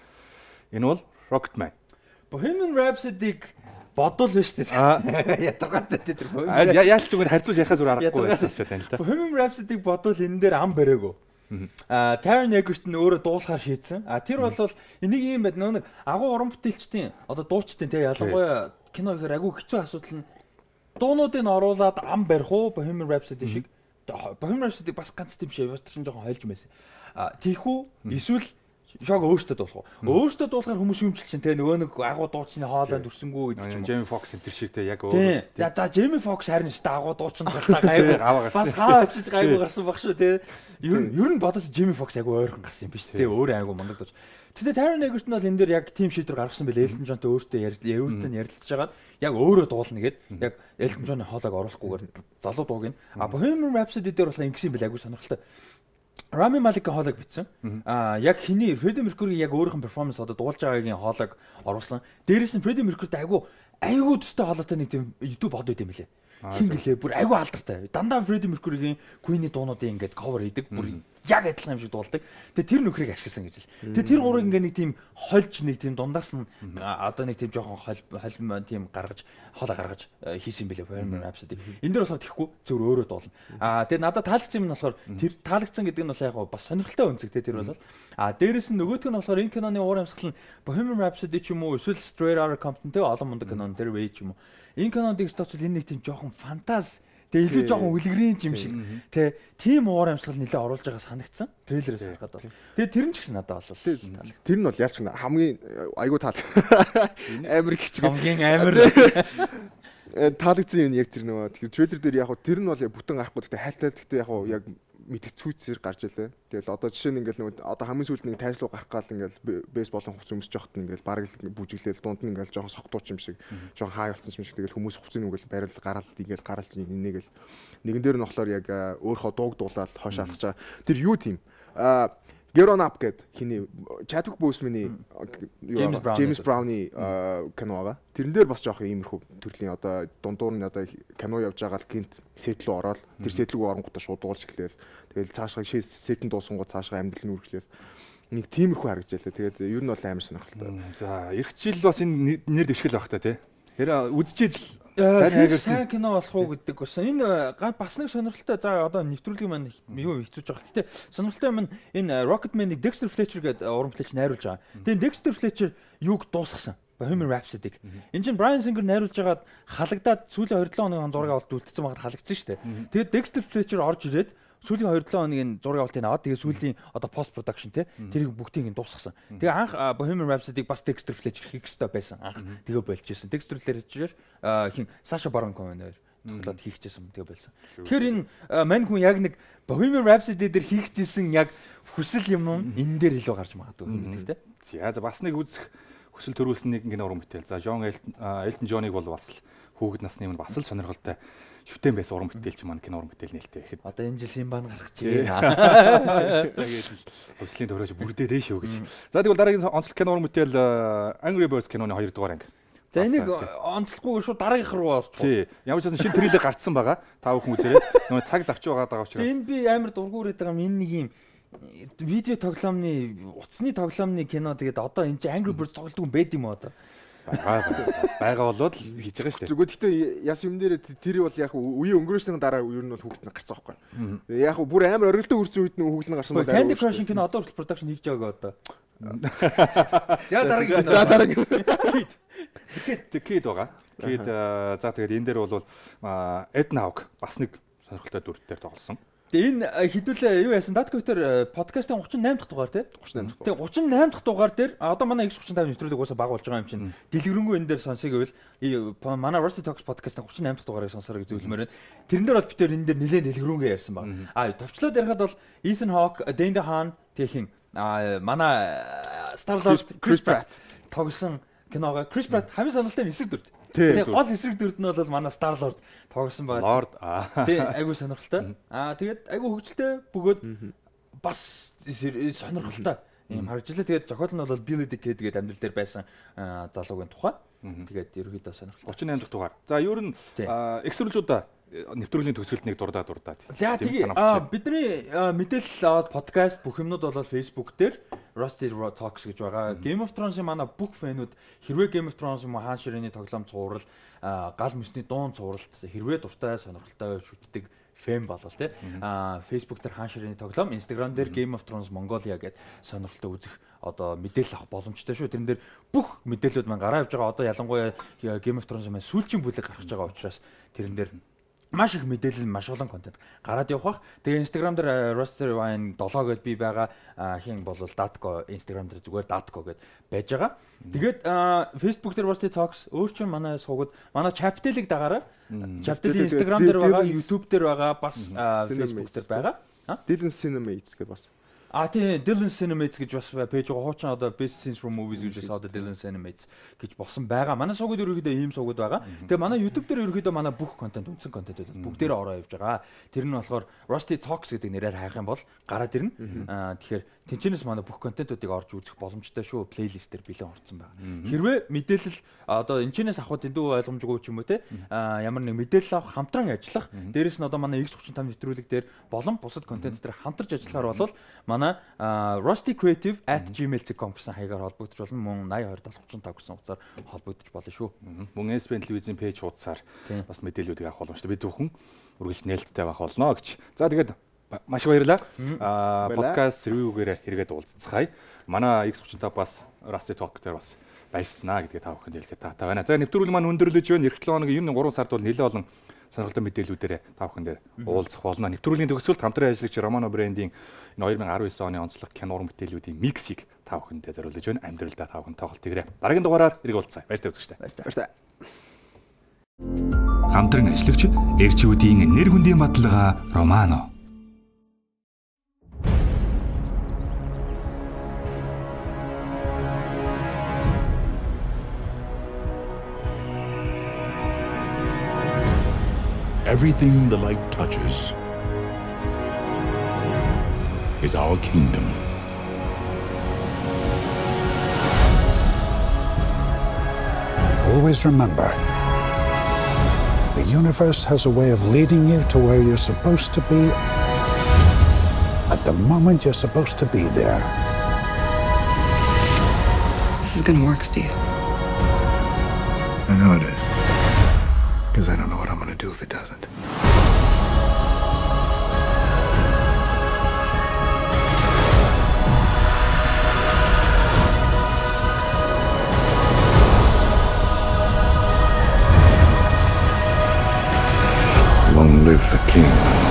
энэ бол Rocketman. Bohemian Rhapsody-г бодвол биш үү? Ядаргаатай тэр Bohemian. Яаль зүгээр харьцуулж яхаа зүгээр аргагүй байсан ч байна л да. Bohemian Rhapsody-г бодвол энэ дээр ам бариагүй. Аа Taron Egerton өөрөө дуулахаар шийдсэн. А тэр бол энийг юм байна. Нэг агуу уран бүтээлчдийн одоо дуучдын те ялангуяа кино гэхээр агуу хэцүү асуудал нь дуунуудыг оруулаад ам барих уу Bohemian Rhapsody шиг. Bohemian Rhapsody бас ганц тийм шээ бас чинь жоохон хойлж байсан. А тийхүү эсвэл шог өөртөө дуулах уу? Өөртөө дуулахаар хүмүүс юмчил чинь те нөгөө нэг агуу дуучны хоолойд өрсөнгөө гэдэг ч юм уу. Jamie Foxx энэ шиг те яг өөр. За за Jamie Foxx харин ч та агуу дуучин дуулаа гайгүй. Бас хаа очиж гайгүй гарсан баг шүү те. Ер нь ер нь бодож Jamie Foxx агуу ойрхон гарсан юм биш те. Өөр агуу мундаг дууч. Тэгтээ Taron Egerton бол энэ дээр яг team шийдвэр гаргасан бэл Elton John-тэй өөртөө ярьтан ярилцж хагаад яг өөрөө дуулна гэд яг Elton John-ы хоолойг оруулахгүйгээр залуу дууг нь. А Bohemian Rhapsody дээр болохоор ингэсэн бэл агуу сонирхолтой. Rami Malek-ийн хоолойг бичсэн. Аа яг хиний Freddie Mercury яг өөрийнх нь перформанс одоо дуулж байгаагийн хоолойг оруулсан. Дээрээс нь Freddie Mercury-тэй агуу айгуу төстэй хоолойтой нэг тийм YouTube бод байт юм лээ. Хин гэлээ бүр айгуу алдартай. Дандаа Freddie Mercury-гийн Queen-ийн дуунуудын ингээд cover хийдэг. Бүр яг адилхан юм шиг дуулдаг. Тэгээ тэр нөхрийг ашигласан гэж л. Тэгээ тэр гурыг ингээд нэг тийм хольж нэг тийм дундаас нь одоо нэг тийм жоохон холим тийм гаргаж хоолой гаргаж хийсэн юм билээ Bohemian Rhapsody. Энэ дээр болохоор тэхгүй зөв өөрөө дуулна. Аа тэгээ надад таалагдсан юм нь болохоор тэр таалагдсан гэдэг нь бол яг бас сонирхолтой өнцөг те тэр бол. Аа дээрэс нь нөгөөх нь болохоор энэ киноны уур амьсгал нь Bohemian Rhapsody ч юм уу эсвэл Straight Outta Compton те олон мундаг кинон дээр вэ ч юм уу. Энэ кинонд игстэл энэ нэг тийм жоохон фантаз тэгээ илүү жоохон үлгэрийн юм шиг тий тийм уур амьсгал нэлээ оруулж байгаа санагдсан трейлерээс харахад бол тэгээ тэр нь ч гэсэн надад болол тэр нь бол яалч хамгийн айгуу таал амар гिच хамгийн амар таалагдсан юм яг тэр нөгөө тэгэхээр трейлер дээр яг тэр нь бол бүтэн гарахгүй гэхдээ хайлттай гэхдээ яг яг мэдгэцүүцээр гарч илээ. Тэгэл одоо жишээ нь ингээл нөгөө одоо хамгийн сүүлд нэг тайз руу гарах гал ингээл бейсболын хувцас өмсөж явахт ингээл бараг л бүжиглээл дунд нь ингээл жоохон согтууч юм шиг жоохон хаа болсон юм шиг тэгэл хүмүүс хувцсыг ингээл барил гараад ингээл гараалж нэгэл нэгэн дээр нь болохоор яг өөрхөө дууг дуулаад хойш алхаж байгаа. Тэр юу тийм а Get On Up гэд хиний Chadwick Boseman-ы James Brown-ы киноога. Тэрэн дээр бас жоох иймэрхүү төрлийн одоо дундуур нь одоо кино явж байгаа л гинт сет рүү ороод тэр сет рүү оронгуудаа шууд дуулж эхлээл. Тэгэл цаашгаа сетэн дуусангууд цаашгаа амьдрал нь үргэлжлээл. Нэг тиймэрхүү харагдчихлаа. Тэгээд ер нь бол амар сонирхолтой. За эх жил бас энэ нэр дэвшгэл байх та тий. Тэр үзчихэж л сайн кино болох уу гэдэг бас энэ бас нэг сонирхолтой. За одоо нэвтрүүлгийн маань юу хэцүүж байгаа. Гэтэ сонирхолтой юм энэ Rocketman-ыг Dexter Fletcher гэдэг уран бүтээлч найруулж байгаа. Тэгээ Dexter Fletcher юуг дуусгасан? Bohemian Rhapsody-г. Энд чинь Bryan Singer найруулж байгаад халагдаад сүүлийн two seven хоногийн зураг авалт үлдсэн байгаад халагдсан шүү дээ. Тэгээд Dexter Fletcher орж ирээд сүүлийн two seven хоногийн зураг авалтыг аваад тэгээ сүүлийн одоо post production те тэрийг бүгдийг нь дуусгасан. Тэгээ анх Bohemian Rhapsody-г бас Dexter Fletcher хийх ёстой байсан анх. Тэгээ болчихсон. Dexter Fletcher хин Sasha Baron Cohen тоглоод хийчихсэн тэгээ болсон. Тэгэхээр энэ мань хүн яг нэг Bohemian Rhapsody дээр хийчихсэн яг хүсэл юм нь энэ дээр илүү гарч магадгүй гэдэг те. За бас нэг үзэх хүсэл төрүүлсэн нэг кино уран бүтээл. За John Elton John-ыг бол бас л хүүхэд насны юм бас л сонирхолтой шүтэн байсан уран бүтээлч маань кино уран бүтээл нээлттэй гэхэд одоо энэ жил Симбан гарах чинь. Тэгээд л хөгжлийн төрөөж бүрдээ дээ шүү гэж. За тэгвэл дараагийн онцлог кино уран бүтээл Angry Birds киноны хоёр дугаар анги. За энийг онцлохгүй шүү дараагийнх руу орчих. Тий. Ямар ч байсан шинэ трейлер гарцсан байгаа. Та бүхэн үзээрэй. Нөгөө цаг давч байгаа даа учраас. Энэ би амар дургуурээд байгаа юм энэ нэг юм видео тоглоомны утасны тоглоомны кино тэгээд одоо энэ чинь Angry Birds тоглолтгүй байд юм уу одоо? Бага болоод хийж байгаа шүү дээ. Зүгээр гэхдээ яс юм дээр тэр бол яг үе өнгөрөөсний дараа ер нь бол хүүхэд нь гарсан байхгүй. Яг бүр амар оргилтой үрсэн үед нь хүүхэд нь гарсан бол Candy Crush кино одоо хүртэл production хийж байгааг одоо. За дараагийн кино. За дараагийн. Тэгэхэд тэгэхэд байгаа. Тэгээд за тэгээд энэ дээр бол Edna Hawke бас нэг сонирхолтой дүр дээр тоглосон. Энэ хэдүүлээ юу яасан Dad Twitter подкастын thirty-eight дахь дугаар тий. thirty-eight дахь. Тэгээ thirty-nine дахь дугаар дээр одоо манай X thirty-five нэвтрүүлэг уусаа баг болж байгаа юм чинь. Дэлгэрэнгүй энэ дээр сонсъё гэвэл манай Rusty Talks подкастын thirty-nine дахь дугаарыг сонсороо гэж зөвлөмөр байна. Тэрэн дээр бол бид тэр энэ дээр нэлээд дэлгэрэнгүй ярьсан баг. А товчлоод ярихад бол Ethan Hawke, Dane DeHaan тэхийн а манай Star-Lord Chris Pratt тоглосон киногоо Chris Pratt хамгийн сонирхолтой эсрэг дүрд. Тэгээ гол эсрэг дүрд нь бол манай Star-Lord тоглосон байна. Lord аа. Тий, айгүй сонирхолтой. Аа тэгээд айгүй хөвгөлтэй бөгөөд бас сонирхолтой юм харж илаа. Тэгээд зохиол нь бол Billy Dick гэдэг амьдрал дээр байсан залуугийн тухай. Тэгээд ерөөхдөө сонирхолтой. thirty-nine дахь дугаар. За ер нь экстрүүлжүүдаа нэвтрүүлгийн төгсгөлд нэг дурдаа дурдаа. За тэгээ бидний мэдээлэл аваад подкаст бүх юмнууд бол Facebook дээр Rusty Talks гэж байгаа. Game of Thrones-ийн манай бүх фэнүүд хэрвээ Game of Thrones юм хаан ширээний тоглоом цуврал гал мөсний дуун цувралт хэрвээ дуртай сонирхолтой шүтдэг фэн болол тий. Аа Facebook дээр хаан ширээний тоглоом, Instagram дээр Game of Thrones Mongolia гэдэг сонирхолтой үзэх одоо мэдээлэл авах боломжтой шүү. Тэрэн дээр бүх мэдээлэлүүд маань гараа явж байгаа. Одоо ялангуяа Game of Thrones-ийн сүүлчийн бүлэг гаргаж байгаа учраас тэрэн дээр маш их мэдээлэл, маш олон контент гараад явах бах. Тэгээ Instagram дээр Rusty Wine seven гэдээ би байгаа. Хин бол Datco Instagram дээр зүгээр Datco гэдээ байж байгаа. Тэгээд Facebook дээр Rusty Talks өөр чинь манай суугад манай Chaptel-ийг дагаараа. Chaptel-ийн Instagram дээр байгаа, YouTube дээр байгаа, бас Facebook дээр байгаа. Dylan Cinemates гэдэг бас. А тийм Dylan Cinemates гэж бас пэйж байгаа. Хуучин одоо Best Scenes from Movies гэж одоо Dylan Cinemates гэж босон байгаа. Манай суугад ерөөхдөө ийм суугад байгаа. Тэгээ манай YouTube дээр ерөөхдөө манай бүх контент, үндсэн контентууд бүгдээрээ ороо явж байгаа. Тэр нь болохоор Rusty Talks гэдэг нэрээр хайх юм бол гараад ирнэ. Аа тэгэхээр тэнцэнэс манай бүх контентуудыг орж үзэх боломжтой шүү. Плейлист дээр бэлэн орсон байгаа. Хэрвээ мэдээлэл одоо энэчнээс авах дэндүү ойлгомжгүй ч юм уу те ямар нэг мэдээлэл авах, хамтран ажиллах, дээрэс нь одоо манай X thirty-five нэвтрүүлэг дээр болон бусад контент дээр хамтарч ажиллахаар бол манай rusty creative at gmail dot com гэсэн хаягаар холбогдож болно. Мөн eighty twenty seventy-five гэсэн утсаар холбогдож болно шүү. Мөн эс би эн телевизийн пэйж хуудасаар бас мэдээллүүдийг авах боломжтой. Бид бүхэн үргэлж нээлттэй байх болно гэж. За тэгээд маш их баярлалаа. Аа подкаст ревюгээр хэрэгэд уулзцгаая. Манай X thirty-five бас Rusty Talk дээр бас баярснаа гэдгээ та бүхэнд хэлэхэд таатай байна. За нэвтрүүлэг маань өндөрлөж байна. Эх seven хоногийн энэ three сард бол нэлээд олон сонирхолтой мэдээллүүдээр та бүхэнд уулзах болно. Нэвтрүүлгийн төгсгөлд хамтран ажиллагч Romano Brand-ийн энэ twenty nineteen оны онцлог кино уран бүтээлүүдийн миксийг та бүхэнд зориулж байна. Амьдралдаа та бүхэн тоглолтгоорой. Дараагийн дугаараар эрг уулзъя. Баяртай үзэгчтэй. Баяртай. Хамтран ажиллагч эрчүүдийн нэр хүндийн баталгаа Romano. Everything the light touches is our kingdom. Always remember, the universe has a way of leading you to where you're supposed to be at the moment you're supposed to be there. This is gonna work, Steve. I know it is. Because I don't know what I'm gonna do if it doesn't. Long live the king.